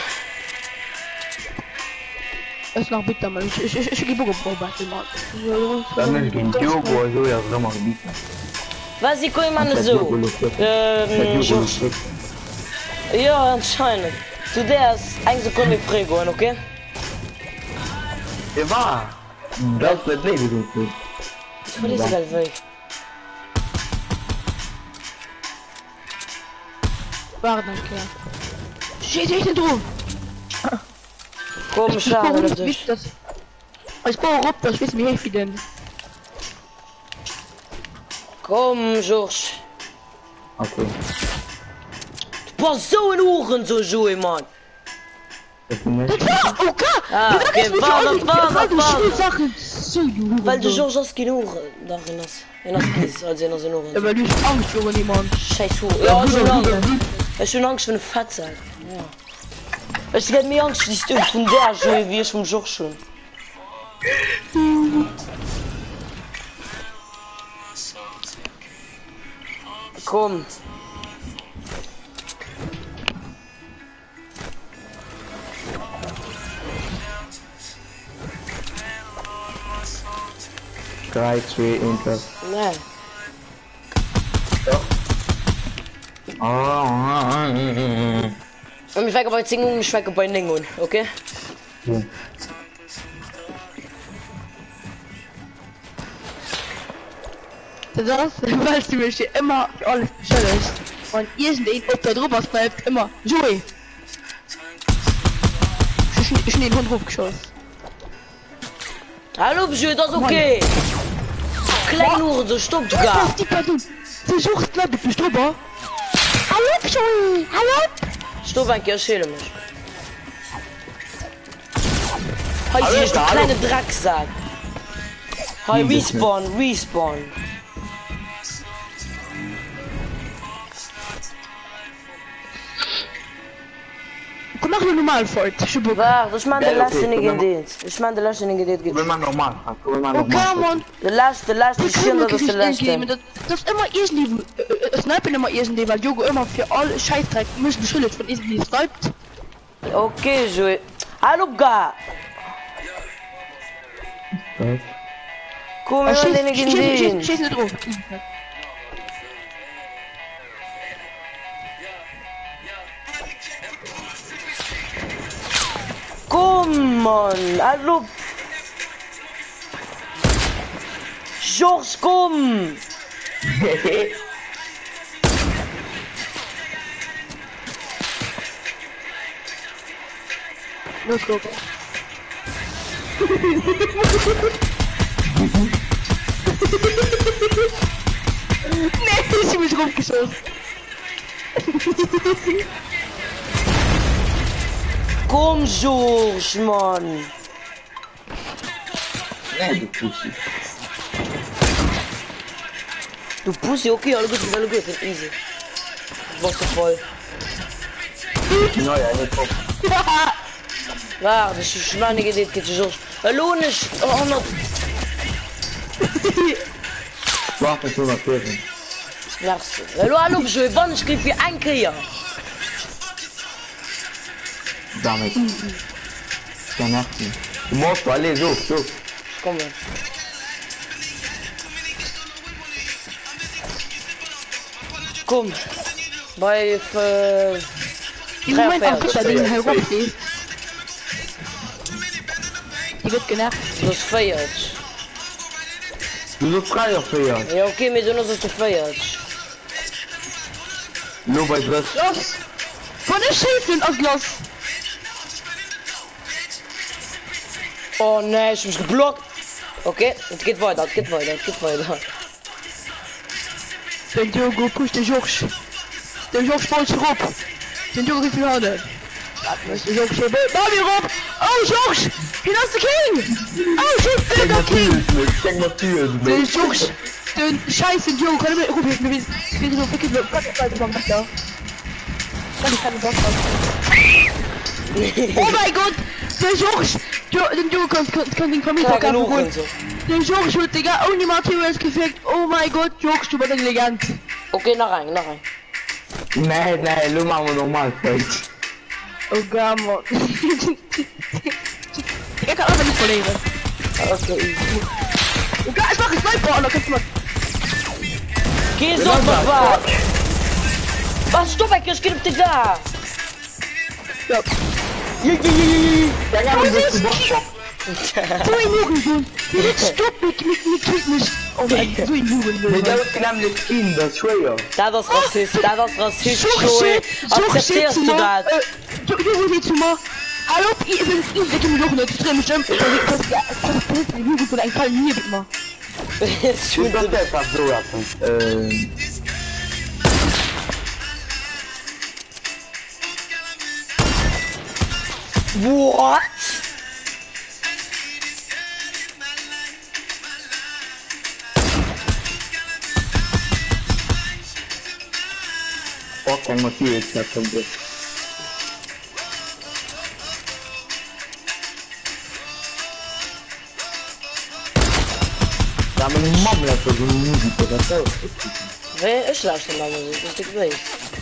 Es noch bitter, man. Ich, ich, ich, ich gebe auch Probe, man. Dann ist kein Jogo, so ja, so mal bieten. Was, ich komme mal so. Ähm, George. Ja, anscheinend. Du darfst eigentlich so komm ich fragen, okay? Ja, war. Das wird nicht so gut. Was ist das weg? Warte, danke. Shit, ich nicht drauf. Komm, schau das durch. Ich baue Rob, das wissen wir nicht wie denn. Komm, George. Okay. Du passt so in Uhren so, Joey, Mann. Das ist nicht. Das war okay. Ah, okay, warte, warte, warte. Sachen so, du. Weil du George hast keine Uhren darin hast. In das Kies, als in das in Uhren. Aber du hast Angst vor niemand. Scheiß Uhren. Ja, schon Angst. Ich hab schon Angst, wenn du fett seid. Ja. Ich hab mir Angst, die Stück von der Joey, wie ich vom George schon. Komm. drei, zwei, eins. Nein. Ah, ah, Und ich weige bei Zingen und ich weige bei Ningun, okay? ja. Das ist, weil du mich hier immer für alles bestellst. Und ihr seid den, ob der drüber bleibt, immer. Joey! Ich bin ich den Hund hochgeschossen. Hallo, Joey, das ist okay. Kleine Uhren, so stopp du Was gar. ist die Person? Versucht, bleib ich nicht drüber. Hallo, Joey! Hallo! Stopp ein Kerl, schäle mich. Hey, sie ist der kleine Drecksack. Hey, respawn, respawn. Komm, mach nur normal fort. Schubuk. Warte, ich meine, der Ja, laatste okay, nicht komm, gedient. Ich meine, der laatste nicht gedient. Probier mal normal. Probier mal Okay, normal. man. Der laatste, der laatste, ich finde, das ist der letzte. Das, das ist immer irgendwie. Äh, Snipen immer irgendwie, weil Jogo immer für alle Scheißdreck muss beschuldigt von irgendwie sniped. Okay, Joey. Hallo, gar. Was? Komm, wir haben den nicht gedient. Schieß nicht drauf. Komm, Mann. Hallo. George, komm. No scope. Nee, sie mich rumgeschossen. Komm, George, Mann. Nee, du Pussy. Du Pussy, okay, alle gut, alle gut, easy. Was so voll. Nou ja, dat klopt. Waar, dus je schweinige dit keer, George. Hallo, is honderd. Wacht even wat tegen. Merci. Hallo, hallo, je ban, ik geef je een keer. Damit. Kan echt niet. Je moet wel, allez, zo, zo. Kom maar. Kom. Bij uh, Die moment af dat ding herop is. Je weet kunnen. dat is vijand. Doe dat vrij of ja? Ja, oké, maar doen alsof het vijand. Loop bij druk. Los! Von der Schießen aus los! Oh nee, ze is geblokt. Oké, okay, het gaat weiter, het gaat weiter, het gaat weiter. Santiago pusht den Joks. Der Joks valt zich op. Santiago heeft je handen. De Joks heeft daar weer op. Oh Joks! Je is de king! Oh shit, Kijk de maar king! vuur, kijk maar vuur. De Joks. De scheiße Joke. Kan je goed even weten? Ik weet niet of ik het wil. Kan ik uit de bank staan? Kan ik aan de bank staan? Oh my god! De Joks! De Joke kan kan ding van mij Kijk, pakken. genoeg en zo. De Joks wordt tegen ook niemand hier is gefikt. Oh my god, Joks, du bent een legend. Oké, okay, nog een, nog een. Nee, nee, doe maar normaal, feest. Oh god, man. Ik kan altijd niet verleden. Oké, easy. Ik ga eens nog een sniper, dan kan je maar. Kies op, papa! Wat stop ik, je skip te daar! Ja. Kijk aan de bosbok. Doe je nog eens doen. Je dit stop met met met fitness. Oh my god, doe je nog eens Nee, doen. dat is namelijk kind, dat is schwer. Dat was racist, dat was racist, Zo sorry. zit, zo Accepteerst zit du ze dat? maar. Jongen, dit ze maar. Hallo, ik ben niet dat je me nog net stemmen stem. Ik was ja, ik was niet goed voor een klein hier met me. Doe dat even, zo happen. Ehm... What? Fuck, kijk maar vuur, ik heb hem dit. Ja, mijn man heeft ook een muziek, dat is zo. Weet je, luister naar muziek, dat is ik weet.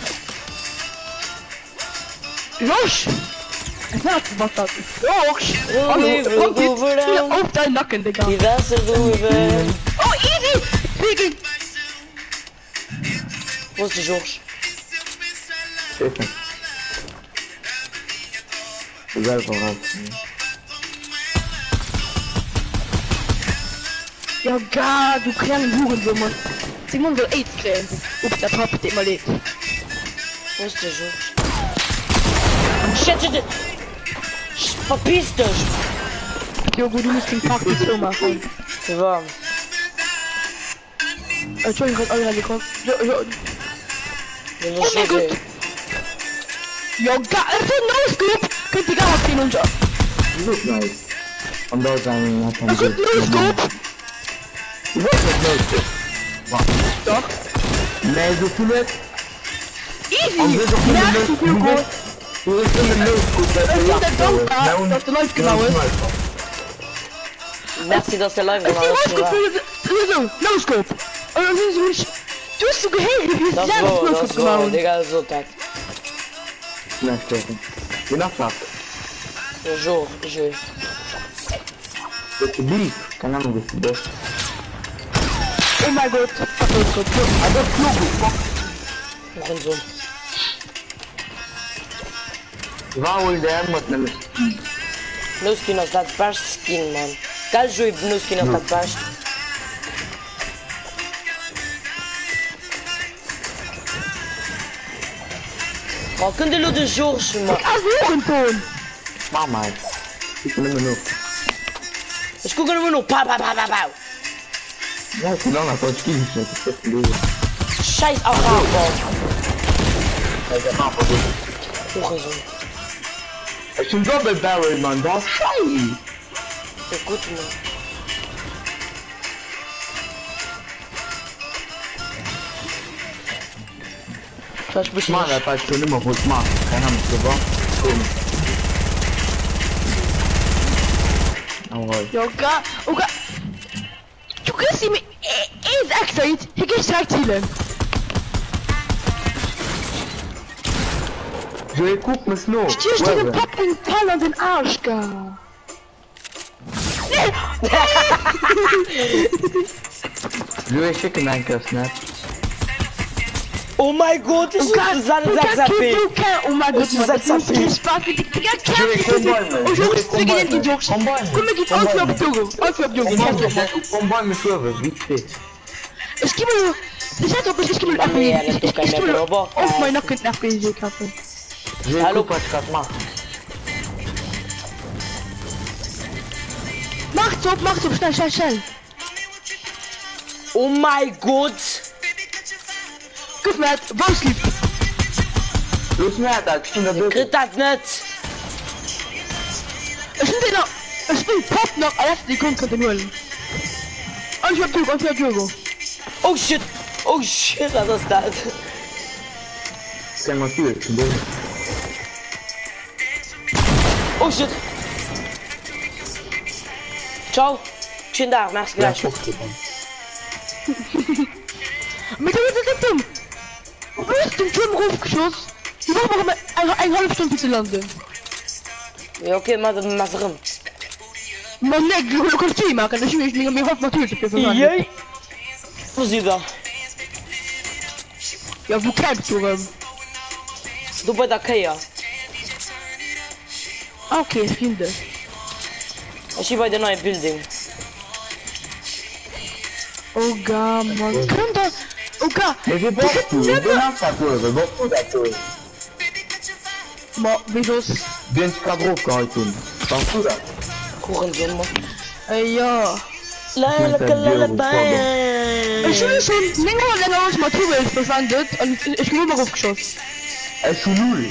Jos! Wat wat dat? Jos! Hallo, wat dit? Hier op dein nakken, Digga. Die wensen doen we. Oh, easy! Speaking! Wat is de George? Even. Ik ben van af. Ja, god, du kleine Hurenwürmer. Simon will AIDS klären. Ups, der Papa steht mal lebt. Wat is de George? Shit, shit, shit! Verpiss dich! Jogo, du musst den Tag nicht so machen. Te warm. Entschuldigung, Gott, Eure gekommen. Jo, jo. Dat Oh was mein zo Gott! goed. Jo, god, dat is een no-scope! Könnt ihr gar nicht sehen, unser. Look nice. Omdat zijn we Dat is een no-scope! Wat is het leuk? Wat? Toch? Nee, zo voel het. Easy! Anders is het een Merci, leuk. Jogo. Hoe is het een leuk? Dat is de bank, dat de live kanaal is. Merci dat de live Het is was. no-scope, zo, no-scope. En dan is het zo... Du hast so geheilt, wie Dat is sehr wel, dat no-scope is wel, gemacht. die gaat zo tijd. Nee, tegen. Je nacht dat. Zo, zo. Dat is lief. Kan aan de best. Oh my god, no-scope. Ah, dat is klopt. Nog een zon. Waarom wil je hem wat naar de No skin als dat best skin, man. Kan zo je no skin als dat best. Maar kun je de George, man? Ik ga zoeken, Toon. Mach mal. Ich bin immer noch. Ich gucke immer nur. Pa, pa, pa, pa, pa. Ja, ich bin auch noch voll spielen. Ich bin gelesen. Scheiß auf Aufbau. Der Map war gut. Hurensohn. Ich bin Double Barrel, Mann. Das ist scheiße. Ja gut, Mann. Vielleicht bist du Mann, das weiß schon immer, wo ich mache. Keiner hat mich gewonnen. Alright. Ja, ga, oh ga. Du kriegst ihm eh exakt, hier geht's direkt zielen. Joey, guck mich noch. Hier steht ein fucking Pall an den Arsch, ga. Joey, schicken einen Kuss, ne? Oh mein Gott, ich bin seine sechs A P. Oh mein Gott, Ich bin sechs A P. Joey, komm bei mir. Joey, komm bei mir. Komm bei mir. Komm, mir geht's auf auf Togo. Auf auf Togo. Komm bei mir, Schwöre. Wie steht? Ich gebe nur. Ich sag doch, ich gebe nur Ach nee, ja, das ist kein mehr Robot. auf mein Nacken nach B G Kaffee. Joey, Hallo. guck, was ich grad mach. Macht's auf, macht's auf, schnell, schnell, schnell. Oh mein Gott. Guck mal, was liegt? Los mehr, da, ich bin da Ich durch. krieg das nicht. Ich bin noch. Ich bin Pop noch. Erst die Kunden könnte nur. Und ich hab Togo, und ich hab Togo. Oh shit. Oh shit, was ist das? Kein Motiv, ich bin durch. Oh shit. Ciao. Schönen Tag, mach's Ja, gleich. guck dir an. Mit dem ist es dumm. Du bist im Turmrufgeschoss. Du brauchst noch eine, eine halbe Stunde zu landen. Ja, okay, mach das mal drin. Man legt, du kannst Tee machen. Ich will mir hoffen, natürlich. Yay. Wo ist die da? Ja, wo campst du? Ähm? Du bei der Kea. Okay, ich finde. Ich bin bei der neuen Building. Oh Gott, man. Kann da. Oh Gott. Mais c'est pas tout, c'est pas ça, toi, c'est pas tout, d'accord. Ma, wieso's? Bien de cadre quand il tourne. T'en fous, là? Hurensohn, Mann. Ey, ja. La la la la la Ich bin schon länger länger als Matura versandet und ich bin immer aufgeschossen. Elle est sous nulle.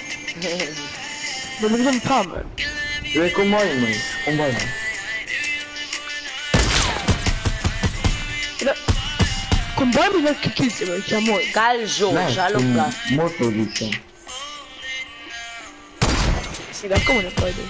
Wir sind ein paar Mal. Je vais comment, mais on va là. Komm bei mir weg, gekillt immer. Ja, moin. Geil, Joe. Schalopla. Moto, dit ça. Ja, da kommen wir beide.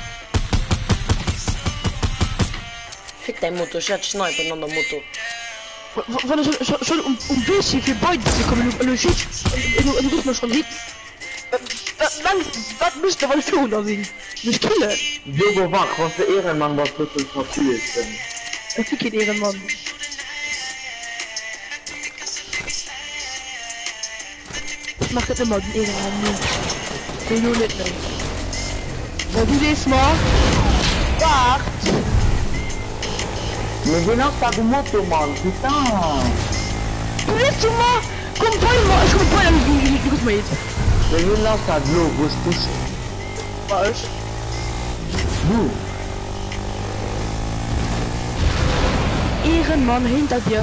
Fick dein Motor, ich hatte Schneider in der Motor. Wenn ich schon, schon um, um bisschen für beide zu kommen, und du schickst, und du bist mir schon lieb. Dann, was müsste man schon da sehen? Nicht killen. Diogo wach, was der Ehrenmann was das ist passiert. Ich fick den Ehrenmann. Ich mach das immer, den Ehrenmann nicht. Den du nicht mehr. Weil du das mal. Wart! Mais viens là, pas de moto, man, putain. Du willst du mal? Komm, voll mal! Ich komm voll, ich guck mal jetzt. Mais viens là, ça de l'eau, grosse touche. Was? Du. Ehrenmann hinter dir.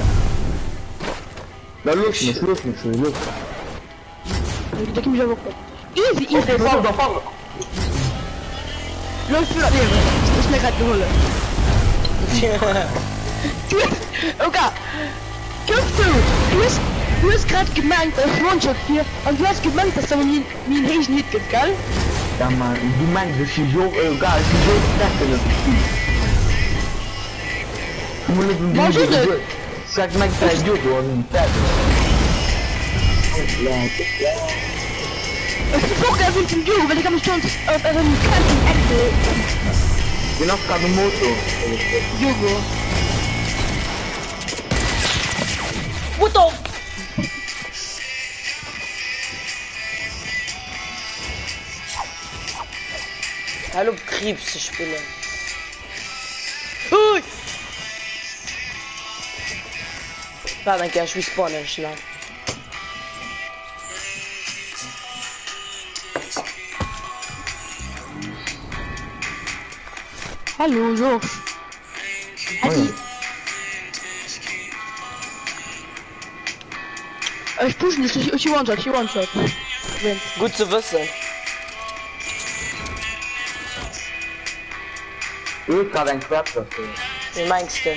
Da los mich, los mich, los. Da komm ich aber. Easy, easy. Okay, fahr doch, fahr. Läuft für das Leben. Ich mir gerade geholt. Du hast, okay, kannst du, du hast, du hast gerade gemeint, dass One-Shot hier, und du hast gemeint, dass da mir mir ein Häschen nicht gibt, gell? Ja, man, du meinst, je suis so, euh, gars, je suis so stärker. Comment le Moi, je le- Chaque mec t'a idiot, tu vois, une tête. Es ist auch ganz im Juro, weil ich kann mich schon auf einem kalten Ecke. Viens là, faire de moto. Juro. What the? Hallo, Krebs spielen. Hui! War dann gleich wie spawnen schnell. Hallo, George. Eddie. Ich pushe nicht, ich, ich One-Shot, ich One-Shot. Gut zu wissen. Du hast gerade ein Quatsch. Wie meinst du?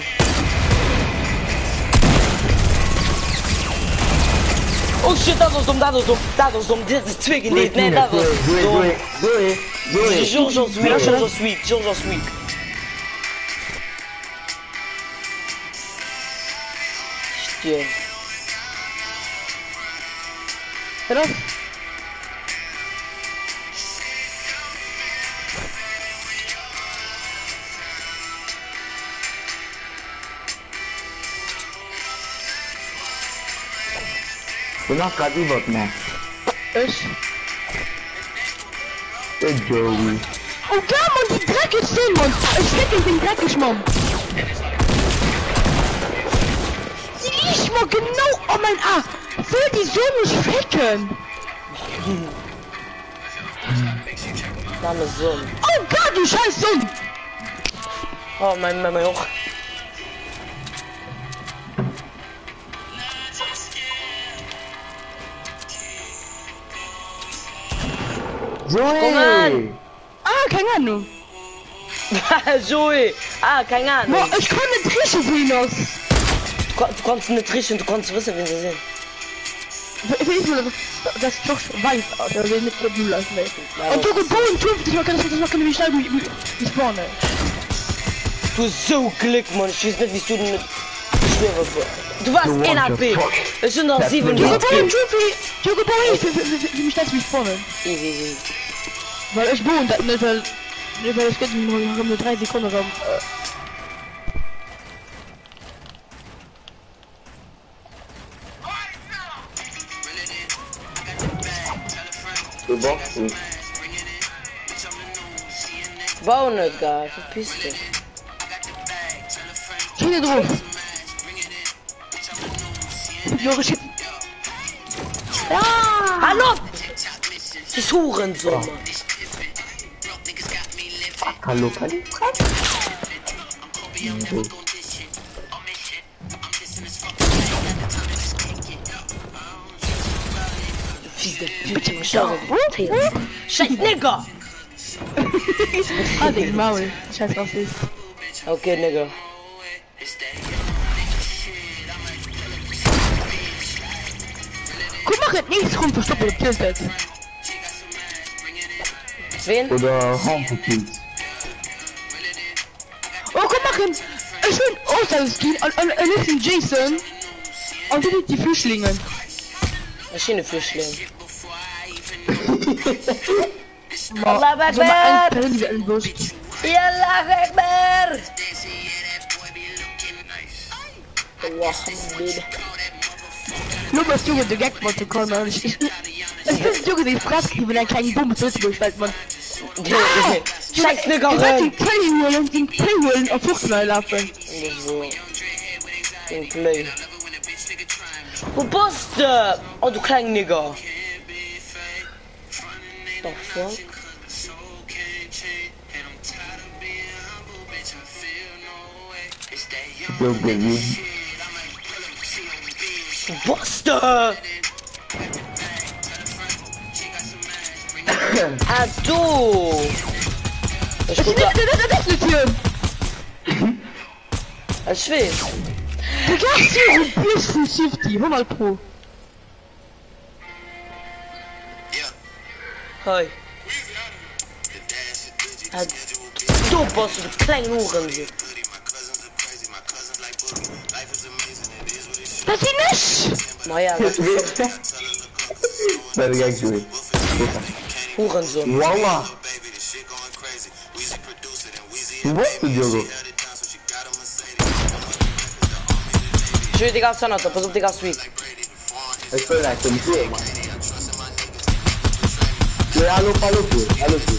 Oh shit, dat was dom, dat was dom, dat was dom, dit is twee niet, nee, dat was dom. Doei, doei. George was weak, George was weak, George was weak. Stier. Hör auf. Du machst gerade E-Bot, ne? Ich. Der Joey. Oh ja, Mann, die Dreck ist drin, Mann. Ich steck in den Dreck, Mann. Sie liegt mal genau um mein A. Will die so nicht ficken? Name Sohn. Oh Gott, du scheiß Sohn. Oh, mein Mama auch. Joey! Ah, keine Ahnung. Joey! Ah, keine Ahnung. Boah, ich kann nicht riechen, Venus. Du, du kannst nicht riechen, du kannst wissen, wen sie sind. Weiß man, das ist doch weiß, der will nicht mit Null lassen. Und du geboren, fünfzig, man kann das nicht machen, wie schnell du ich spawne. Du hast so Glück, Mann. Ich weiß nicht, wie du nicht schwerer wirst. Du warst in A P. Es sind noch sieben Du Minuten. geboren, Trophy, du geboren, wie mich das wie spawnen. Easy, easy. Weil ich wohne, das nicht, weil, nicht, weil es geht nur drei Sekunden rum. Du boxst nicht. Bau nicht, gar. Verpiss dich. Keine drauf. Junge, shit. Ja! Hallo! Das Hurensohn, Mann. Hallo, hallo. Bitte, schau. Scheiß Nigger! Halt den Maul. Scheiß auf dich. Okay, Nigger. Guck mal, jetzt nichts rum verstoppelt, tiltet. Wen? Oder Harmful Kills. Oh, guck mal, ich will Auslandsskin und ein bisschen Jason. Und die die Flüchtlinge. Maschinenflüchtling. Allah Akbar! Yallah Akbar! Allah Akbar! Nur was Junge, der Gag wollte kommen. Ich ich ist Junge, die Frage, die will einen kleinen Bumm zurückgeholt, weil man. Scheiß Nigger! Die den Play holen, den Play holen auf Fuchsneu laufen. Den Play. Wo bist du? Oh, du kleiner Nigger. The fuck? So baby. Buster! Ah, du! Ich guck da. Das ist nicht hier. Ich will. Du gehst hier und bist ein Shifty, hör mal Pro. Hi. Ah, du bist du kleinen Huren. Das ist nicht! Naja, was du Better get to it. Hurensohn. Voila! Was du, Diogo? Ich will die Gas an, pass auf die Gas weak. Ich will like some good, man. Ja, hallo, hallo, gut. Hallo, gut.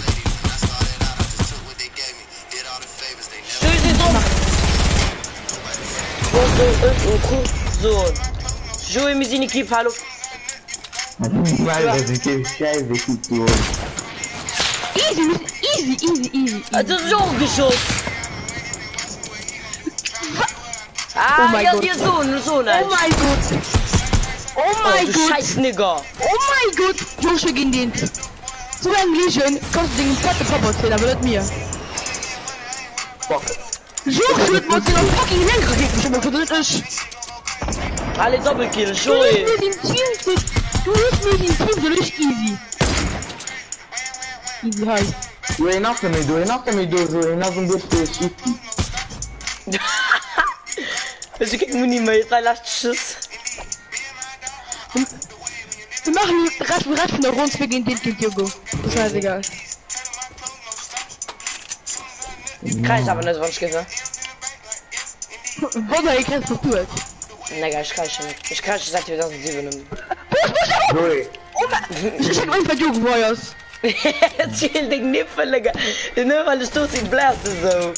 Stell sie so! So. Joey, wir sind Equipe, hallo. Weil das ist kein Scheiße, gut zu holen. Easy, easy, easy, easy. Das ist auch geschossen. Ah, Oh mein ja, Gott. dir so, so nice. Oh mein Gott. Oh mein du Gott. scheiß Nigger. Oh mein Gott. Jungs, wir gehen den. So ein Legion kannst du den fette Papa erzählen, aber nicht mir. Fuck. Jungs, wird man den fucking Lenker geben. Schon mal verdammt ist. Alle Doppelkill, Du Joey. musst mir den Team, du musst mir den Team so nicht easy. Easy, hi. Du ain't after me, du ain't after me, du, du ain't after me, du, shooty. Also kriegen wir nicht mehr, drei Lastschuss. Wir machen Rad für Rad von der Runde, wir gehen den Kind, Jogo. Scheißegal. Kann ich aber nicht, was ich gesagt. Wunder, ich kann's vertut. Nein, ich kann nicht. Ich kann nicht seit zweitausendsieben. Joey. Ich hab einfach Jogo Warriors. Erzähl den Nippel, Digga. Nur weil es tut, ihn bläst so.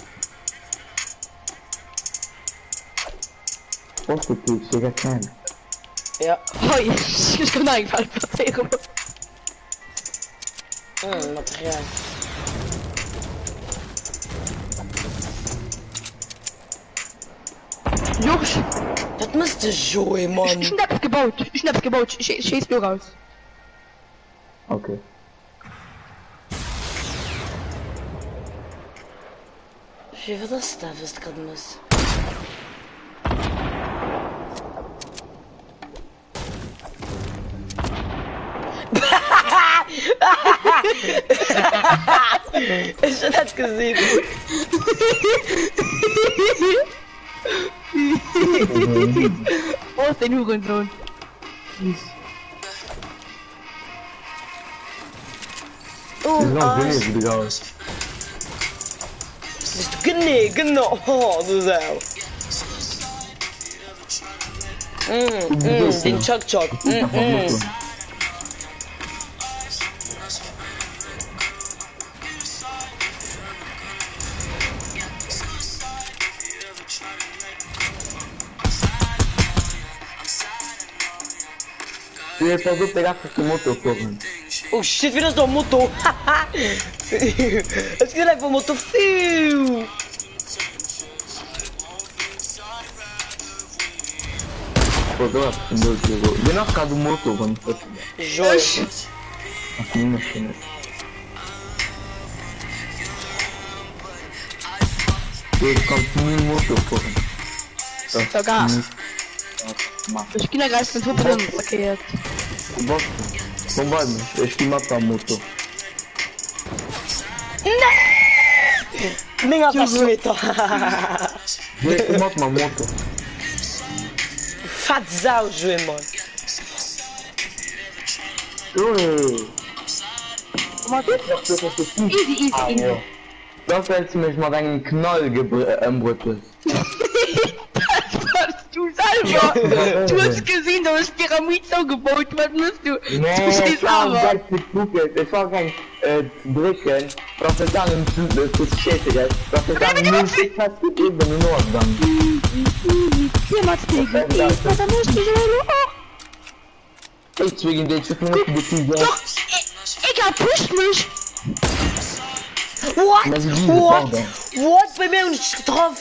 Was du tust, Digga, kein. Ja. Hoi, ich kann einfach verteidigen. Hm, Material. Jungs, Das müsste Joey, ich, Mann. ich hab's gebaut. Ich hab's gebaut. Ich, ich schieß nur raus. Okay. Wie wird das da, was du gerade musst? Ich hab das gesehen. Wo ist den Hurensohn? Oh, Das ist noch ah, wenig, Digga. genau, genau. Oh, du Sau. Mm, mm, den Chuck Chuck. Mm, mm. Du hast versucht, Digga, auf die Motor zu kommen. Oh shit, wieder so ein Motto. Es geht einfach Motto. Fiu. Pô, do lado, meu Deus. Vem na casa do motor, quando for. Joy. Aqui, na cena. Eu continuo no motor, porra. Sogar. Mata. Ich bin ja gleich mit Hupen verkehrt. Bosta. Vambora, eu que matar o motor. Mega Verschnitter. Eu mato uma moto. Fat Sau, Joy, Mann. Ui. Mal gut. Easy, easy, easy. Das hättest du mich mal einen Knall gebrütet. Das warst du selber. Du hast gesehen, da ist Pyramid so gebaut. Was musst du? Nee, Du stehst ich war aber. ganz geguckt. Ich war kein äh, Drücken. Das ist dann im Schüttel, das ist schädlich. Das ist dann nur die fast eben in Ordnung. Hier machst du dich. Was da musst du so? Ich zwinge den Schiffen nicht zu tun. Doch, ich, ich hab pusht mich. What? Na, wie diese What? Frau da. What? Bei mir nicht getroffen.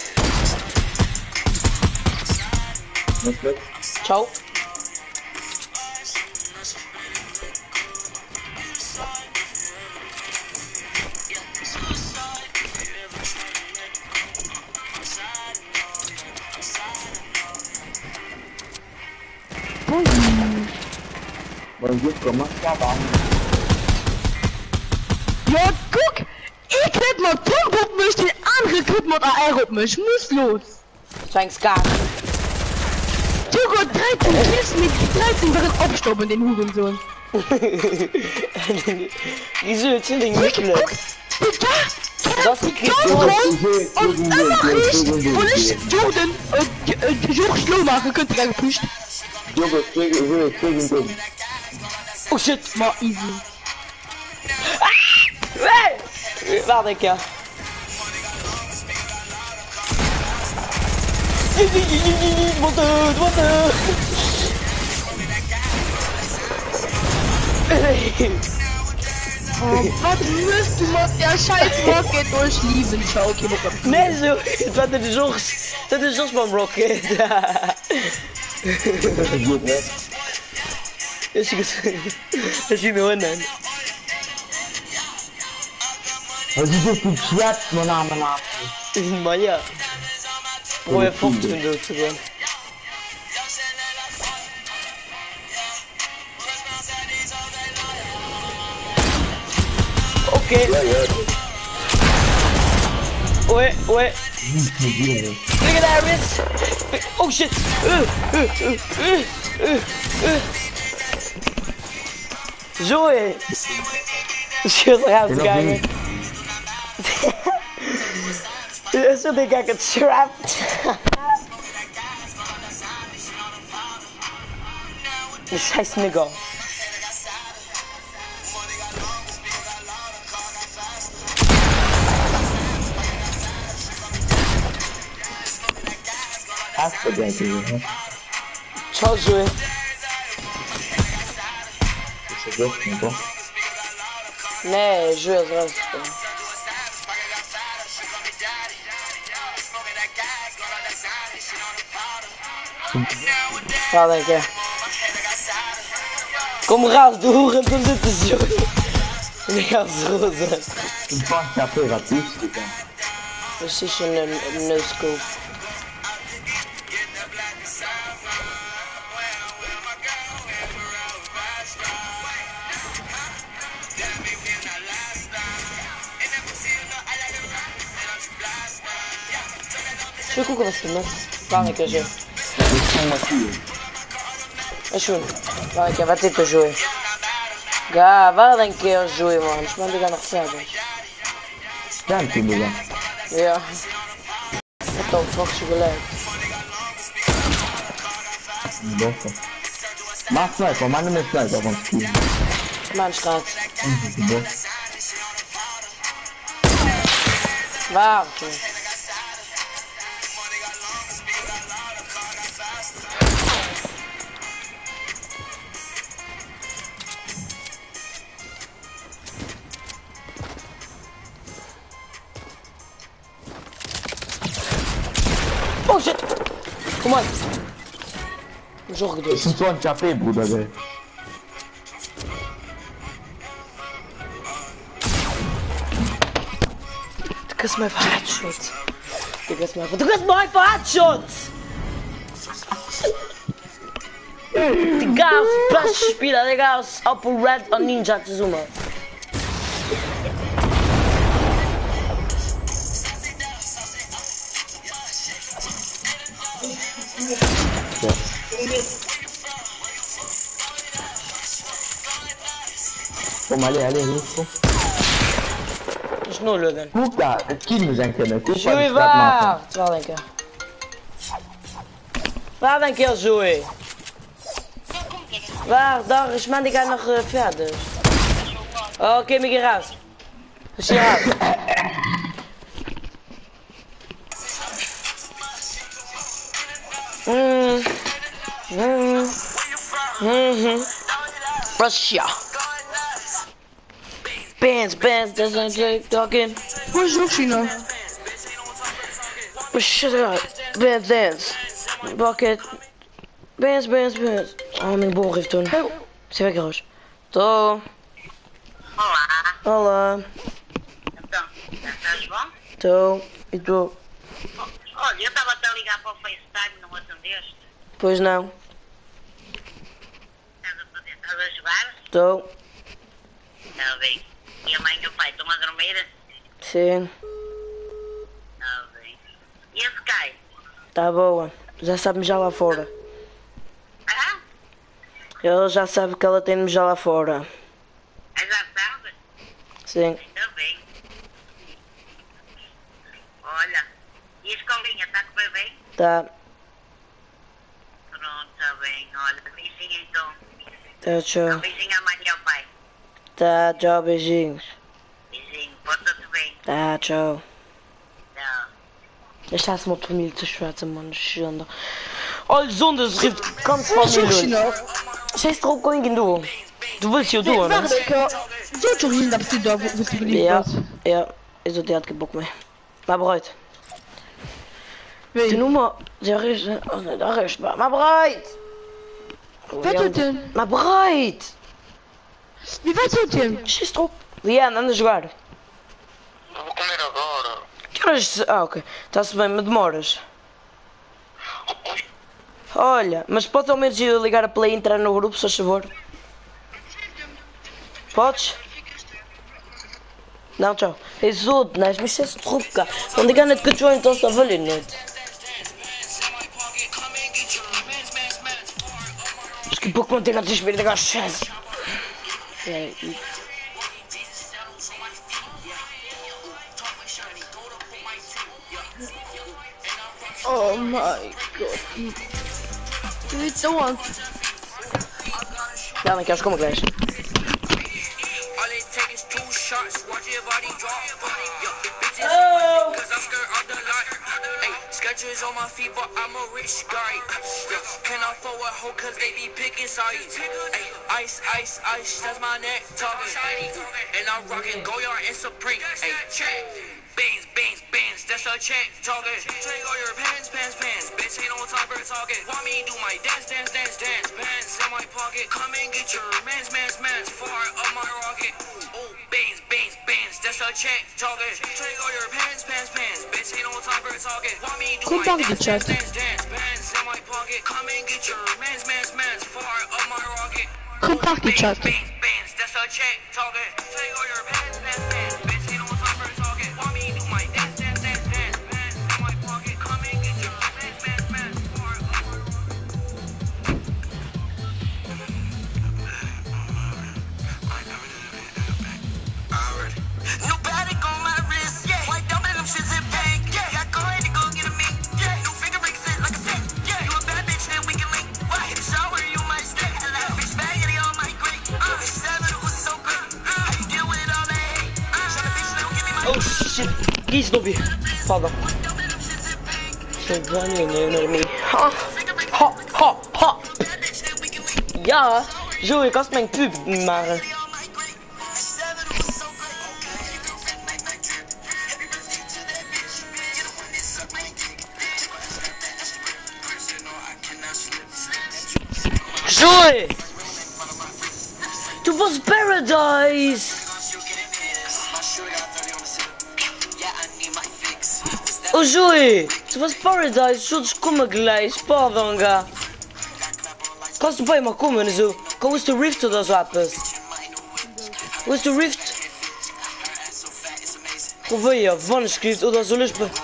Was wird? Ciao. Man wird gemacht, aber Ja, guck. Ich krieg mal Pump auf mich, den andere kriegt mal A R auf mich. Muss los. Thanks God. Du Gott, dreizehn Kills mit dreizehn während abstauben, den Hurensohn. Wieso jetzt in den Guck, Nippel? guck. Da Das kämpft ist Jordan und immer ich, Jordan. und ich Jordan, äh, Jordan schlau machen, könnte gar gepusht. Junge, zwinge, ich will zwingen den. Oh shit. Mal easy. Hey! Warte, ja. Warte, warte. Oh, was müsst du mal der scheiß Rocket durchlieben? Schau, okay, noch ein Nee, zo. Het was de zorgs. Dat is zorgs van Rocket. Is is je nou aan? Wat is dit voor trap, mijn naam en naam? Maar ja. Probeer vocht te doen te doen. Oké. Oei, oei. Look at that wrist. Oh shit. Uh, uh, uh, uh, uh, uh. Zo hé. Shit, gaat het kijken. Zo denk ik het trapped. Die scheiß nigger. Asta denk ik. Ciao Zoe. Is het echt niet toch? Nee, Zoe is rustig. Ja, denk je. Kom raus, du Huren, du sitzt zo. Ik ga zo zijn. Een paar café gaat toeschieten. Precies een no-scope. Zo gucken, was du machst. Gar nicht, so. É schon. Vai que vai ter que jogar. Gá, vai lá que eu jogo, mano. Deixa eu ligar na sede. Danke, Digga. Ja. What the fuck, chocolate? Bosta. Mach Sniper, mach mir Sniper von Spielen. Mann, Schatz. Mhm, Warte. Oh shit! Kom on! Zorg Het dus. is een soort café, broeder. Hè. Du kriegst mal einfach Headshot. Du kriegst mal einfach, du kriegst mal einfach Headshot! Digga, beste Spieler, Digga, aus Apple Red und Ninja Tsuzuma. Kom, allez, allez, allez. Kom. Dat is nul lukken. Koek daar, het kiemen zijn kunnen. Koek Zoe, waar waar? Waar denk je? Waar denk je, Zoe? Waar? Daar is man, die gaat nog uh, verder. Oh, oké, okay, me raus. Is hier raus? Mm. Mm. Mm-hmm. Russia. Bands, bands, that's not like talking. Where's Yoshi now? Shut up. Bands, dance. Bucket. Bands, bands, bands. Oh, mijn boog heeft toen. Zeg weg, Roos. Tô. Olá, Olá. então, estás bom? Tô. E tu? Olha, eu estava até a ligar para o FaceTime, não atendeste? Pois não. Estás a fazer? Estás a jogar? Tô. Está bem. E a mãe e o pai estão a dormir? Sim. Está bem. E a Sky? Tá boa. Já sabe mijar lá fora. Ah? Ela já sabe que ela tem de mijar lá fora. Ah, já sabe? Sim. Ainda bem. Olha, e a escolinha está a correr bem? Tá. Pronto, está bem. Olha, beijinho então. Tá, tchau. Beijinho à mãe e ao pai. Tá, tchau, beijinhos. Beijinho, porta-te bem. Tá, tchau. Tchau. Deixa-se uma família te schwätzen, man. Schande. Olha, zonde, es gibt ganz Where's Yoshi Familie. now? Scheiß drauf, going du. Du willst hier, du, Nee, oder? warte, ik, uh, Zo toch in dat je daar voor je niet Ja, was. ja, is dat had geen bok mee. Maar bruid. Weet De je. nummer, daar is, oh nee, daar is, maar, maar bruid. Wat doet hij? Maar bruid. Wie wat doet hij? Schiet erop. Ja, dan is het waar. Como era agora? Que horas? Ah, ok. Está-se bem, mas demoras. Olha, mas pode ao menos ir ligar a Play e entrar no grupo, se faz favor. Podes? Não, tchau. Hij is zo, nee, is mis eens troepka. Want ik ga net controleren tot dat wil je niet. Dus ik boek me tegen het is weer de gast. Nee. Oh my god. Weet je wat? Ja, dan kan kom ik gleich. All it takes is two shots, watch your body drop. Yo, bitches, Oh. cause I'm scared of the light. Hey, sketches on my feet, but I'm a rich guy. Yo, can I forward hoe, cause they be picking sides. Hey, ice, ice, ice, that's my neck talking. And I'm rocking Goyard and Supreme. Hey, check. Beans, beans, beans, that's a check talking. Take all your pants, pants, pants. Bitch, ain't no time for talking. Want me do my dance, dance, dance, dance. Pants in my pocket. Come and get your mans, mans, mans. Far up my rocket. Oh, beans, beans, beans, that's a check talking. Take all your pants, pants, pants. Bitch, ain't no time for talking. Want me do Goed my dan, dance, die chat. dance, dance, dance. Pants in my pocket. Come and get your mans, mans, mans. Far up my rocket. Goed dag die chat. Beans, beans, that's a check talking. Take all your pants, pants, pants. Bitch, ain't no time for talking. Want me do my dance, dance, dance, dance. Pants in my pocket. Come and get your mans, mans, mans. Far up my New Patek on my wrist, yeah. White diamond, them shits in pink, yeah. Got go ahead and go get a mink, yeah. New finger ring sit like a tick, yeah. You a bad bitch, then we can link. Why? Hit the shower, you might stink. And that bitch spaghetti on my grate. Uh, it's seven, it was so good. Uh, how you deal with all that hate? Uh, shut the bitch, don't give me my Oh shit. Kies Dobby. Vader. Zit daar nu naar me. Ha. Ha. Ha. Ha. Ja. Zo, ik had mijn pub maar. Joy! It was paradise! Oh Joy! It was paradise, shots komen gleich, pardonga. Kannst du bei mal kommen so? Wo ist der Rift oder so etwas? Wo ist der Rift? Wo will ihr? Wann skrift oder soll ich be...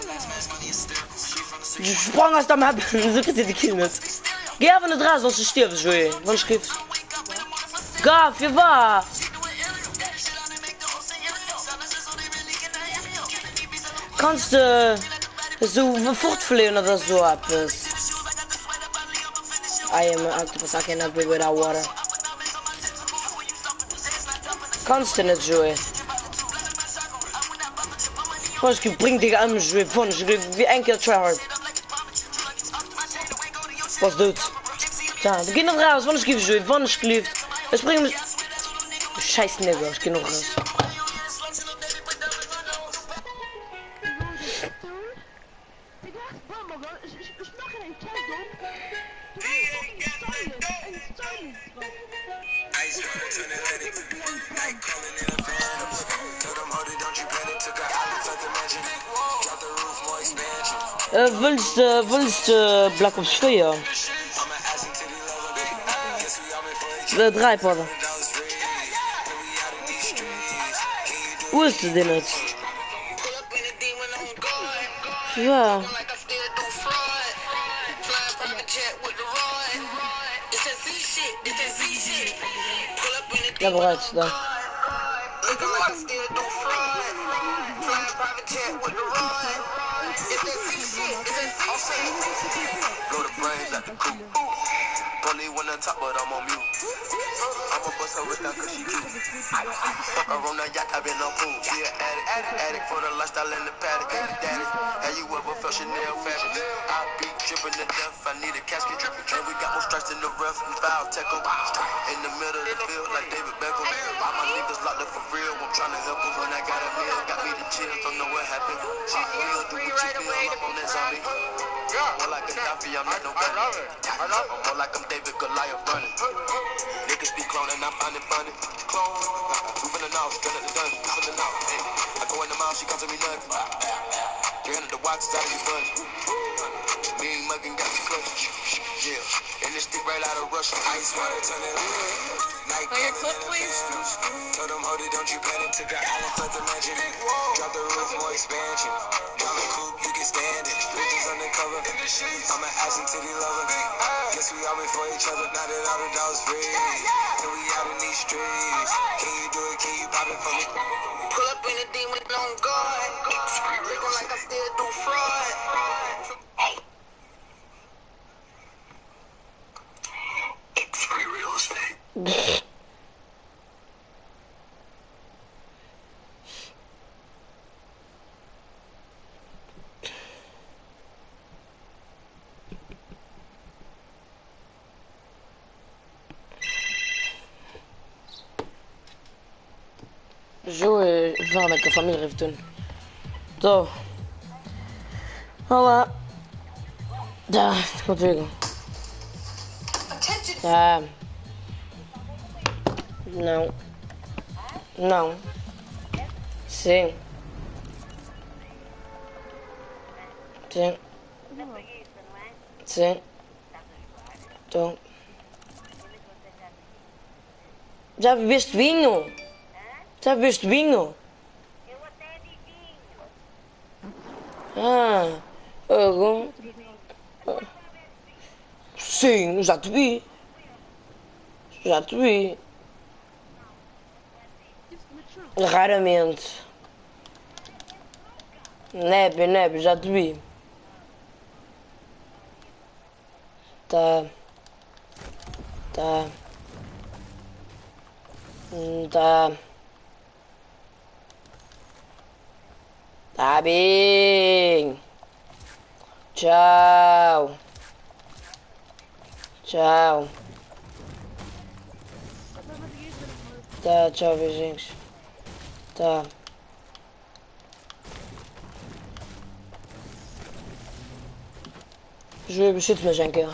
Sprang aus dem Haben, so kriegt ihr die Kinder. Geh einfach nicht raus, sonst stirbst du, Joey. Wann skrift? Gaff, wie war? Kannst du so fortfliehen oder so etwas? I am octopus, I cannot be without water. Kannst du nicht, Joey? Was bringt dich an, Joey? Von, wie ein Kill tryhard. Was doet? Ja, we gaan nog raus, wanneer schreef je? Wanneer schreef? We springen. Scheiß nigger, ik ga nog raus. Uh, willst du, willst du Black Ops vier? De drei Porter. Wo ist du denn jetzt? Ja. Ja, bereits, da. Only one on top, but I'm on mute. I'ma bust her with that cause she cute. Fuck her on the yacht, I've been on pool. She an addict, addict, addict for the lifestyle in the paddock. Ain't the daddy. How you up never felt Chanel fabric. I be dripping to death, I need a casket. And we got more strikes in the rough, we foul tech 'em. In the middle of the field, like David Beckham. All my niggas locked up for real, I'm trying to help them. When I got a meal, got me the chills, don't know what happened. She real, do what you feel, I'm on that zombie. More like a Gaddafi, I'm not no bandit. I'm more like I'm David Goliath running. Niggas be cloning, I find it funny. Clone, moving the house, gun at the gun, moving the house. I go in the mouth, she comes to me nothing. three hundred the watches out of your budget. Me and muggin' got the clutch. Yeah, and this stick right out of Russia. Ice water, turn it on. Night Play your clip, please. Told them, hold it, don't you panic. Took the island, fled the mansion. Drop the roof, more expansion. Drop the coupe, you can stand it. Bitches undercover. I'm an ass and titty lover. Guess we all been for each other. Now that all the dogs free. Till we out in these streets. Can you do it? Can you pop it for me? Pull up in the demon on guard. Looking like I still do fraud. Hey. It's free real estate. Zo, van met de familie even doen. Zo. Hallo. Daar, komt weer. Ja. Não. Não. Sim. Sim. Sim. Então. Já bebeste vinho? Já bebeste vinho? Eu até vi vinho. Ah, agora... Sim, já te vi. Já te vi. Raramente. Nebe, nebe, já te vi. Tá. Tá. Tá. Tá bem. Tchau. Tchau. Tá, tchau, beijinhos. Tá. Je vais boucher de ma janker.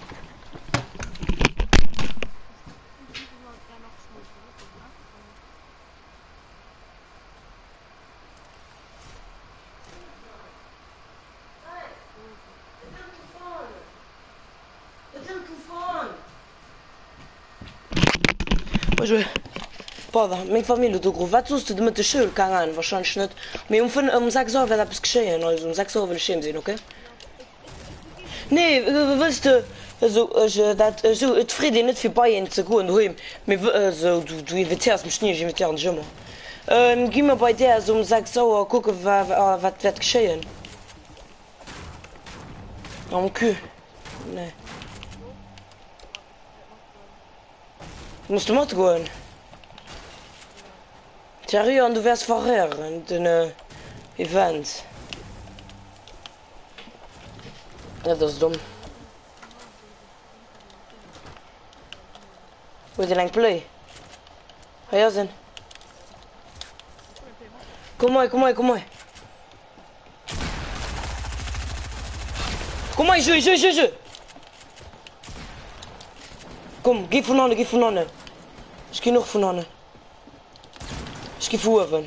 Je Pode, mijn familie doet goed. Wat is het met de school kan aan? Waarschijnlijk niet. Maar om van om zes uur werd het geschehen. Also om zes uur wil ik zien, oké? Nee, willst du also dat so het Friede nicht vorbei in zu gehen heim. Mir so du du invitierst mich nicht, ich invitiere dich immer. Ähm, geh mal bei der so um sechs Uhr gucken, was was wird geschehen. Am Kühl. Nee. Musst du mitgehen? Thierry, und du wärst vorher in den äh, Event. Ja, das ist dumm. Wo ist die lang play? Ja, sind. Komm mal, komm mal, komm mal. Komm mal, jouw, jouw, jouw, jouw. Kom, geh von vorne, geh von vorne. Ich geh noch von vorne. Ich geh vorne.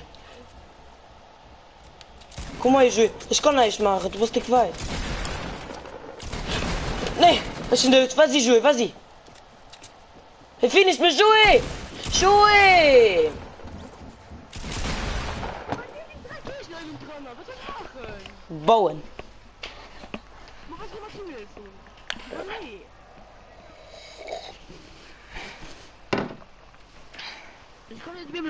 Komm mal, jouw. Ich kann nicht machen, du bist nicht weit. Nee, was ist denn das? Vas-y, jouer, vas-y. Finish me jouer! Jouer! Bauen. Ich kann nicht mehr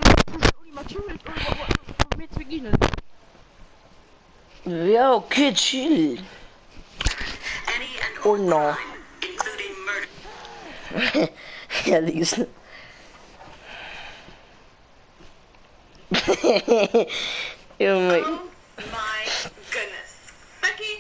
mit beginnen. Ja, okay, chill. Or no. Including murder. Ja, lies. Oh my goodness. Becky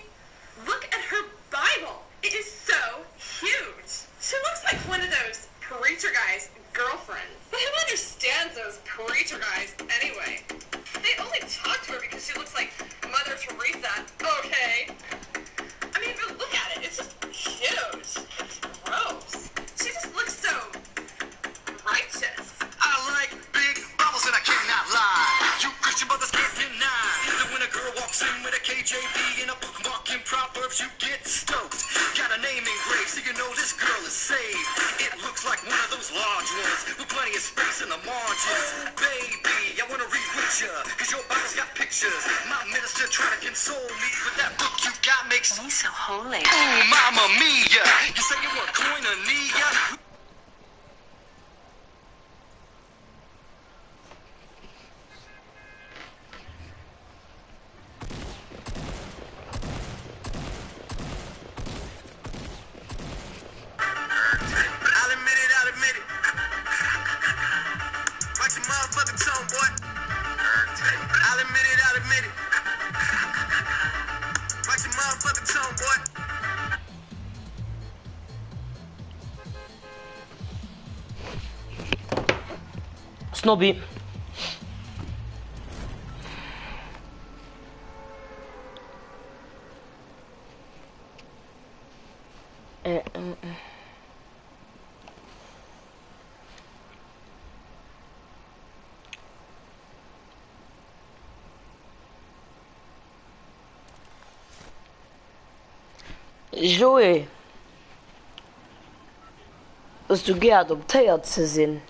K J B in a bookmark in Proverbs, you get stoked. Got a name engraved, so you know this girl is saved. It looks like one of those large ones with plenty of space in the margins. Baby, I wanna read with ya, cause your Bible's got pictures. My minister trying to console me, but that book you got makes me so holy. Ooh, Mamma Mia, you say you want koinonia? Snobby. Äh, äh, äh. Joey, was du gern adoptiert zu sehen?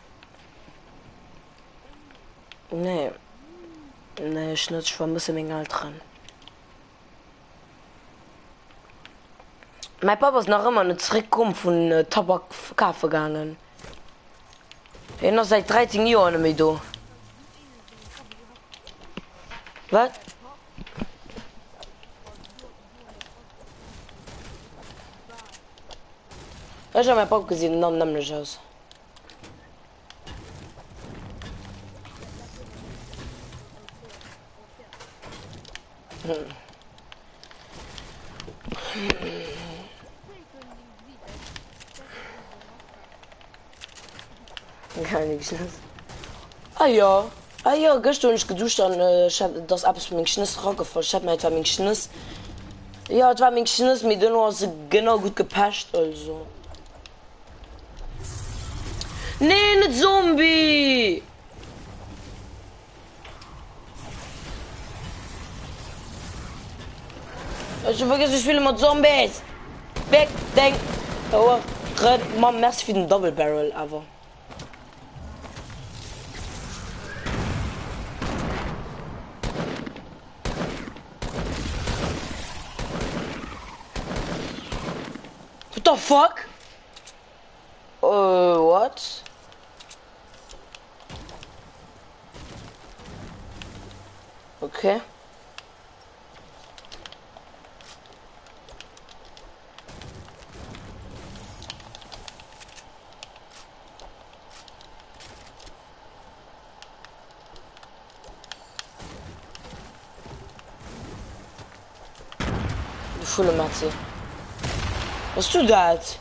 Nee. Nee, ich nicht, ich vermisse mich halt dran. Mein Papa ist noch immer nicht zurückgekommen von äh, Tabak Kaffee gegangen. Er ist noch seit dreizehn Jahren nicht mehr da. Was? Ich habe meinen Papa gesehen, nahm nämlich aus. Hm. Gar nichts. Ah ja. Ah ja, gestern ich geduscht und äh, ich hab das ab mit Schniss rausgefallen. Ich hab mir etwa mit Schniss. Ja, es war mit Schniss, mit denen war es genau gut gepasst, also. Nee, nicht Zombie! Ich vergesse, ich spiele mit Zombies! Weg, denk! Oh, Mann, merci für den Double Barrel, aber. What the fuck? Uh, what? Okay. Die Schule, Matze. Was tut das?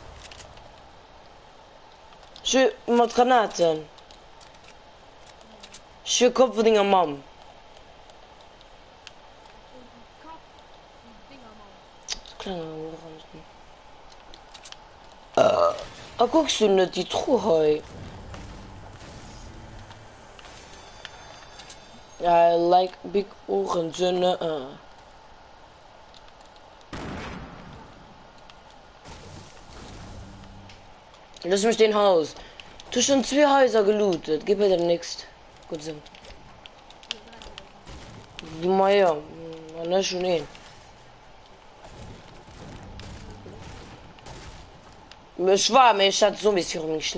Ich mit Granaten. Ich Kopf von deiner Mom. Äh, ah, guckst du nicht die Truhe? I like big Ohrensöhne. Uh. Lass mich den Haus. Du hast schon zwei Häuser gelootet. Gib mir dann nichts. Gut so. Naja, na schon hin. Ich war mir, ich hatte so ein bisschen mich.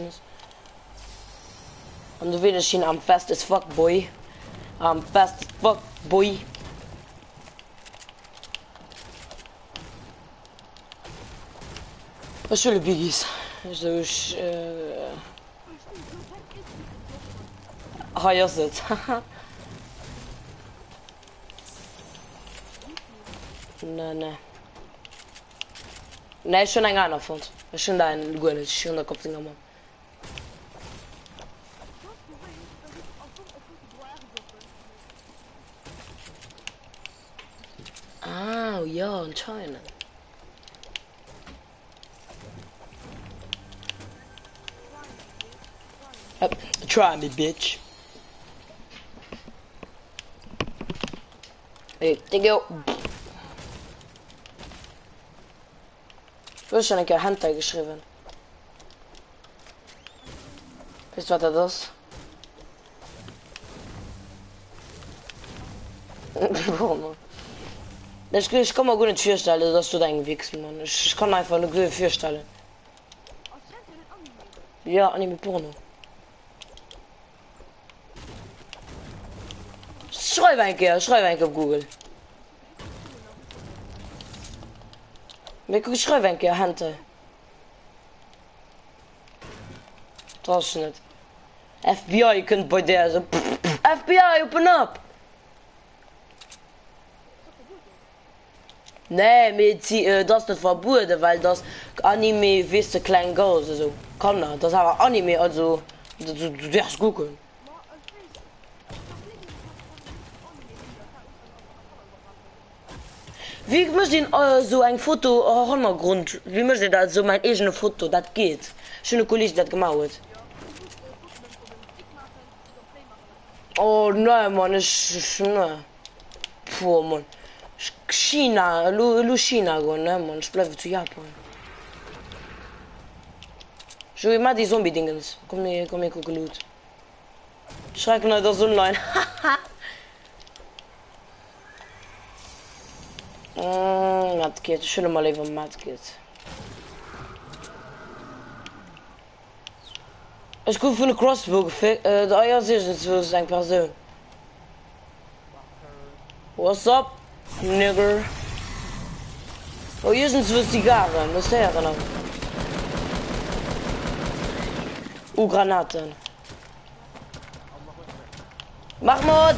Und du willst ihn am fest as fuck boy. Am fest as fuck boy. Was will Biggies? Also ich äh ah ja sit. Na na. Nein, schon ein anderer Fund. Schon da ein Gönn, schon der Kopf genommen. Ah, ja, anscheinend. Try me, bitch. Hey, take it. Ich schon ein Hand geschrieben. Weißt du, was das ist? ich, ich kann mir gut nicht vorstellen, dass du deinen Wichsen, Mann. Ich, ich kann einfach nur gut vorstellen. Ja, Anime Porno. Schreib ein Kerl, schreib ein auf Google. Ich schreibe ein Kerl, Hände. Das ist nicht. F B I, ihr könnt bei der so. F B I, open up! Nee, mit äh, das ist nicht verboten, weil das Anime wisst klein Girls, also kann er. Das aber Anime, also du, du, du darfst gucken. Wie möchte ich äh, so ein Foto äh, Hintergrund? Wie möchte ich das so mein eigenes Foto? Das geht. Schöne Kulisse, das gemacht. Oh nein, Mann, ich, ich ne. Puh, Mann. China, Lu, Lu China gehen, ne, Mann. Ich bleibe zu Japan. Ich will immer die Zombie-Dingens. Komm hier, komm hier, guck Loot. Schreib mir das online. mm, Matkit, schön mal eben Matkit. Ich gucke für eine Crossbow. Äh, da ja, sehe ich so ein Person. What's up? Nigger. Oh, hier sind zwei Zigarren, das ist ja genau. Uh, Granaten. Mahmoud!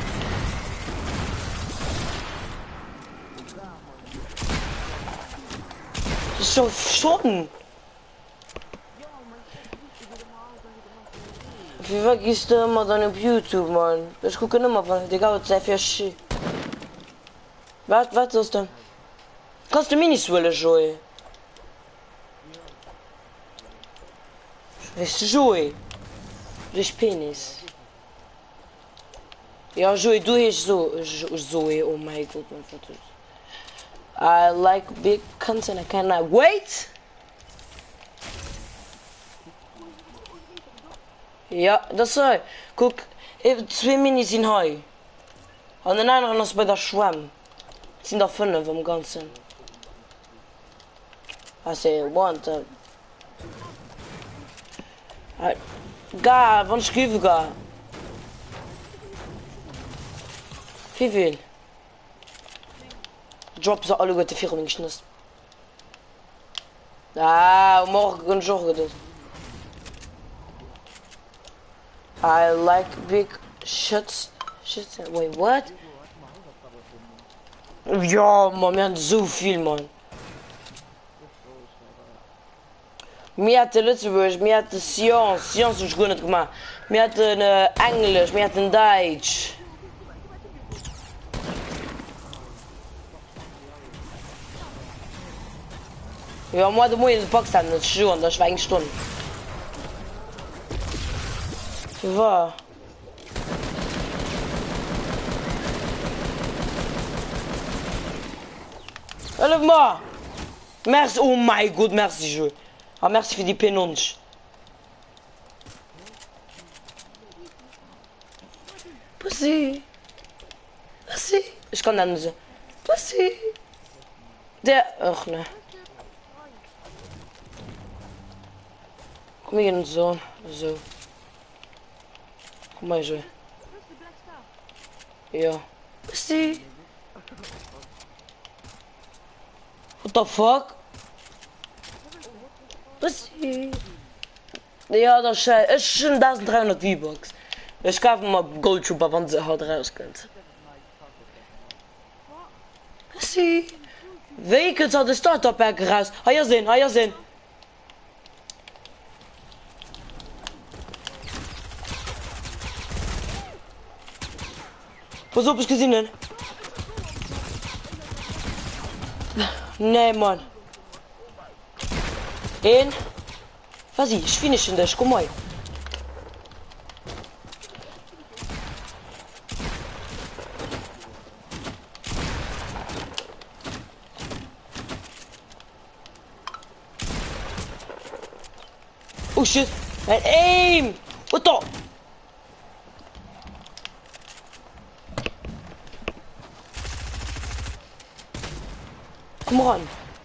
So, schon! Wie vergisst du immer dann auf YouTube, Mann? Ich gucke immer von der Gau sehr viel Shit. Was, was ist denn? Kannst du Miniswelle Joey? Weißt du, Joey? Durch Penis. Ja, Joey, du hast so, Zoe, oh mein Gott, mein Vater. I like big content, I cannot wait! Ja, das soll. Guck, zwei Minis sind heu. Und den anderen ist bei der Schwamm. Sind da fünf im Ganzen. Was ich want. Gar, wann schrieb ich gar? Wie viel? Drop sie alle gute Firmen geschnitzt. Ah, morgen schon gedacht. I like big shits. Shits. Wait, what? Ja, man, wir haben so viel, Mann. Mir hatte Lützburg, mir hatte Science, Science ist gut nicht gemacht. Mir hatten äh, Englisch, mir hatten Deutsch. Ja, moi, du musst in Pakistan nicht schauen, das war eine Stunde. War. Hallo ma. Merci, oh mein Gott, merci je. Ah, merci für die Penunch. Pussy. Pussy. Ich kann dann so. Pussy. Der, ach ne. Komm hier so, so. Komm mal so. Ja. Pussy. What the fuck? Pussy. Ja, das ist schon dreizehnhundert V-Bucks. Ich kaufe mal Gold Trooper, wann sie halt rauskommt. Pussy. Welches hat das Startup-Pack raus? Ha ja sehen, ha ja sehen. Was hab ich gesehen? Nee, Mann. Ein. Was ich? Ich finish in das. Komm mal. Oh shit. And aim! What the? Come on.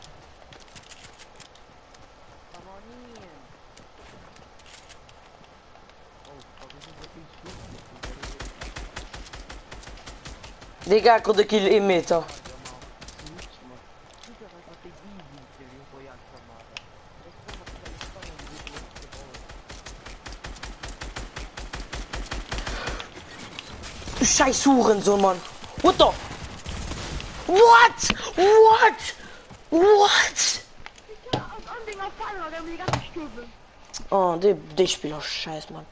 Les gars, quand de kill émet, hein. Scheiß Hurensohn, Mann. What the? What? What? What? Oh, des, des Spieler Scheiß, Mann.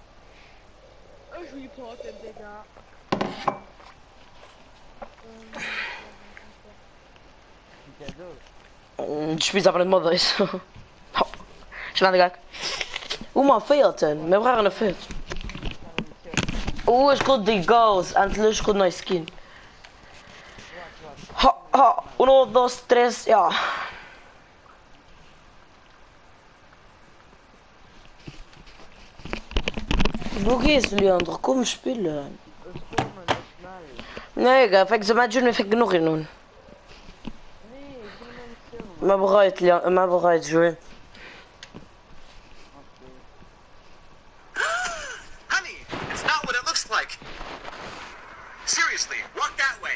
Je suis aber nicht Mother ist. Schnell gek. Hoe man veelt ten? We vragen een vet. Oeh, is goed die goals. En het lust goed naar skin. Ha, ha. Uno, dos, tres, ja. Wo gehst du, Leandro? Komm spielen. Nee, ik heb ze met jullie genoeg in doen. Maar bereid, Leandro. Maar bereid, Joey. Honey, it's not what it looks like. Seriously, walk that way.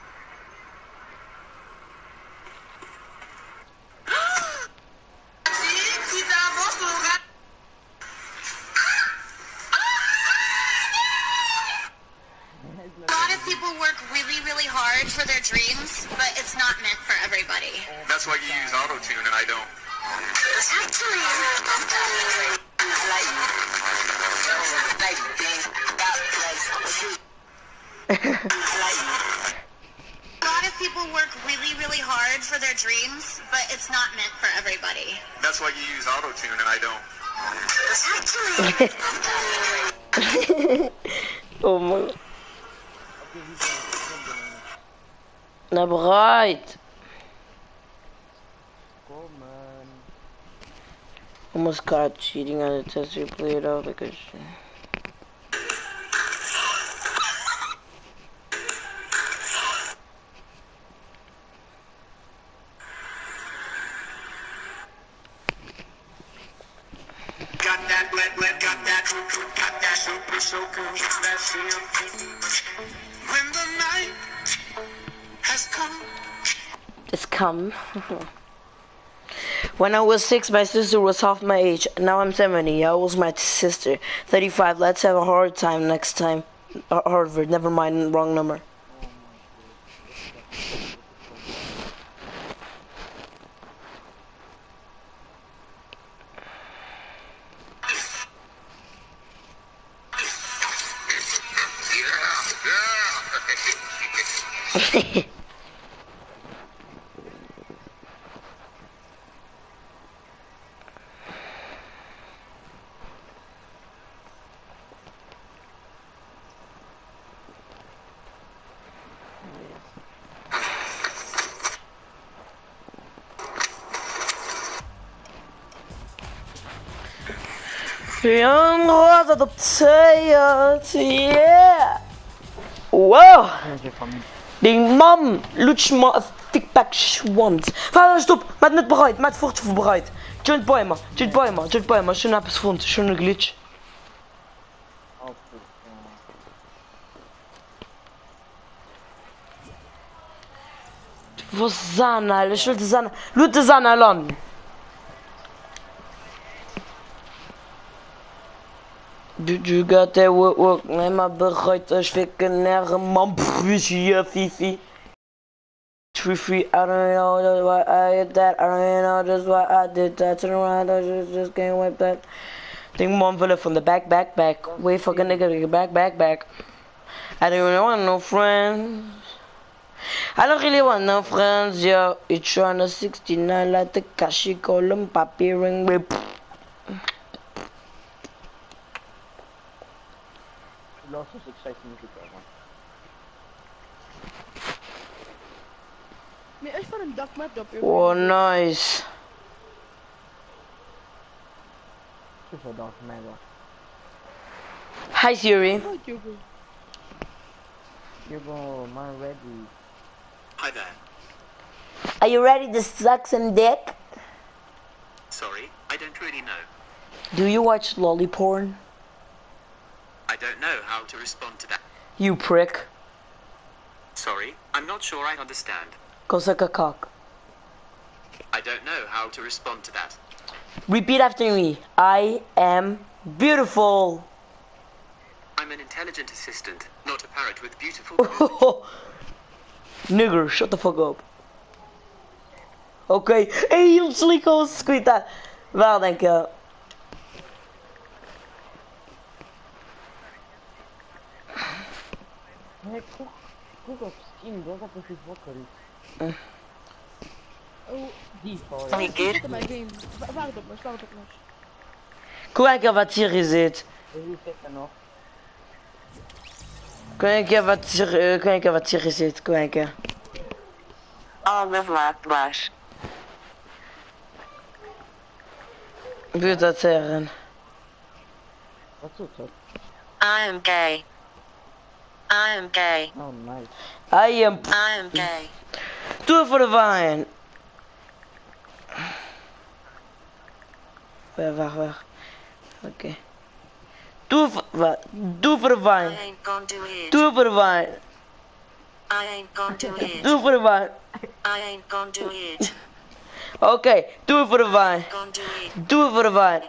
A lot of people work really, really hard for their dreams, but it's not meant for everybody. That's why you use auto-tune and I don't. A lot of people work really, really hard for their dreams, but it's not meant for everybody. That's why you use auto-tune and I don't. Oh man. Na bereit. Almost caught cheating on the test we played out because Got that blend, blend, got that, got that super, super, that shit. When the night has come. it's come. When I was six, my sister was half my age. Now I'm seventy. I was my sister. thirty-five. Let's have a hard time next time. Uh, Harvard. Never mind. Wrong number. Leandro adopteerd, yeah! Wow! Die man, lucht me een tikpak schwans. Vader, stop! Met net bereid, met voort voorbereid. Joint bij me, joint bij me, joint bij me. Schon heb ik gevonden, schon een glitch. Wo ist Sana, Alter? Ich will die Sana. Lute Sana landen. Du, du got that work, work. Nee, maar bereid als ik een erge man hier, Fifi. Fifi, I don't know, that's why I did that. I don't know, that's why I did that. Turn around, I just, just can't whip that. Think man willen from the back, back, back. Wait, fucking nigga, back, back, back. I don't really want no friends. I don't really want no friends, yo. You tryna sixty-nine like the Kashi column, papi ring whip. Laat ons ik zei niet komen. Nee, is van een dakmat op je. Oh, nice. tussen dan voor mij wel. Hi Siri. Oh, Hugo. Hugo, man ready. Hi there. Are you ready to suck some dick? Sorry, I don't really know. Do you watch lolly porn? I don't know how to respond to that. You prick. Sorry, I'm not sure I understand. Go suck a cock. I don't know how to respond to that. Repeat after me. I am beautiful. I'm an intelligent assistant, not a parrot with beautiful qualities. Nigger, shut the fuck up. Oké, okay. Hey, heel slikkels, squita. Wel, denk je. Nee, koek, koek op Steam, dat heb ik wakker iets. Oh, die val je. Ik zit in mijn game. Wa- Wacht op me, wacht op me. Kijk wat hier zit. Wie zit er nog? Kijk wat hier, kijk wat hier zit. Kijk. Alle vlakbaar. Wil dat zeggen? Wat doet dat? I am gay. I am gay. Oh, nice. I am... I am gay. Doe voor de wijn. Wacht, wacht, wacht. Oké. Okay. Doe voor... Wat? Doe voor de I wijn. ain't gonna do it. Doe voor de wijn. I ain't gonna do it. Doe voor de wijn. I ain't gonna do it. Oké, okay. Doe voor de wijn. Gonna do it. Doe voor de wijn.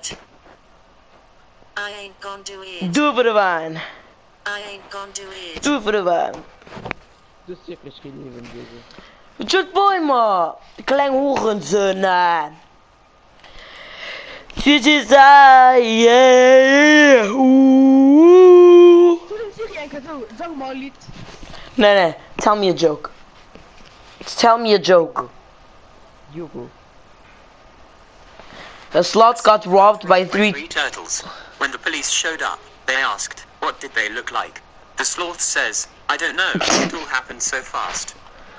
I ain't gonna do it. Doe voor de wijn. I ain't gonna do it. Doe voor de wijn. Dus ik is geen leven deze. Tjut boy ma. Klein hoerenzoon. Dit is hij. Oeh. Toen zeg je enkel zo, zang maar een lied. Nee, nee. Tell me a joke. Tell me a joke. Hugo. A sloth got robbed by three... Three turtles. When the police showed up, they asked, what did they look like? The sloth says, I don't know, it all happened so fast.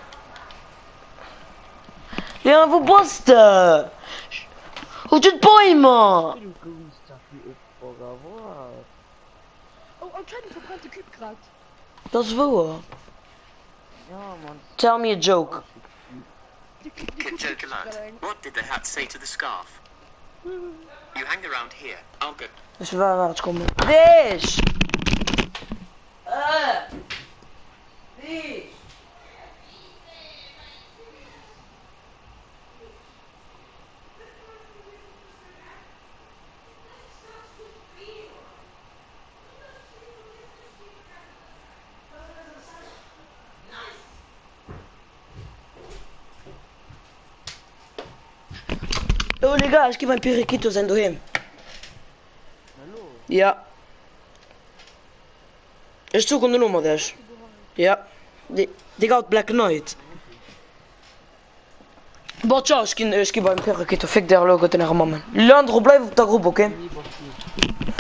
Ja, voor Boston. Hoe tjut boy ma. Hugo staat hier op voor wat? Oh, anscheinend verbrannt de Cube gerade. Dat is wel. Ja man. Tell me a joke. Die, die, die Kid Cube joke is alert. gerade. What did the hat say to the scarf? You hang around here. I'll go. Dus waar waar het komen. Dish. Uh. Dish. Oh les gars, est-ce qu'il va un periquito zijn doorheen? Ja. Is het ook onder nummer dus? Ja. Die, die gaat Black Knight. But ja, skin, skin bij een periquito. Fik daar logo te naar mama. Leandro, blijf op de groep, oké? Okay?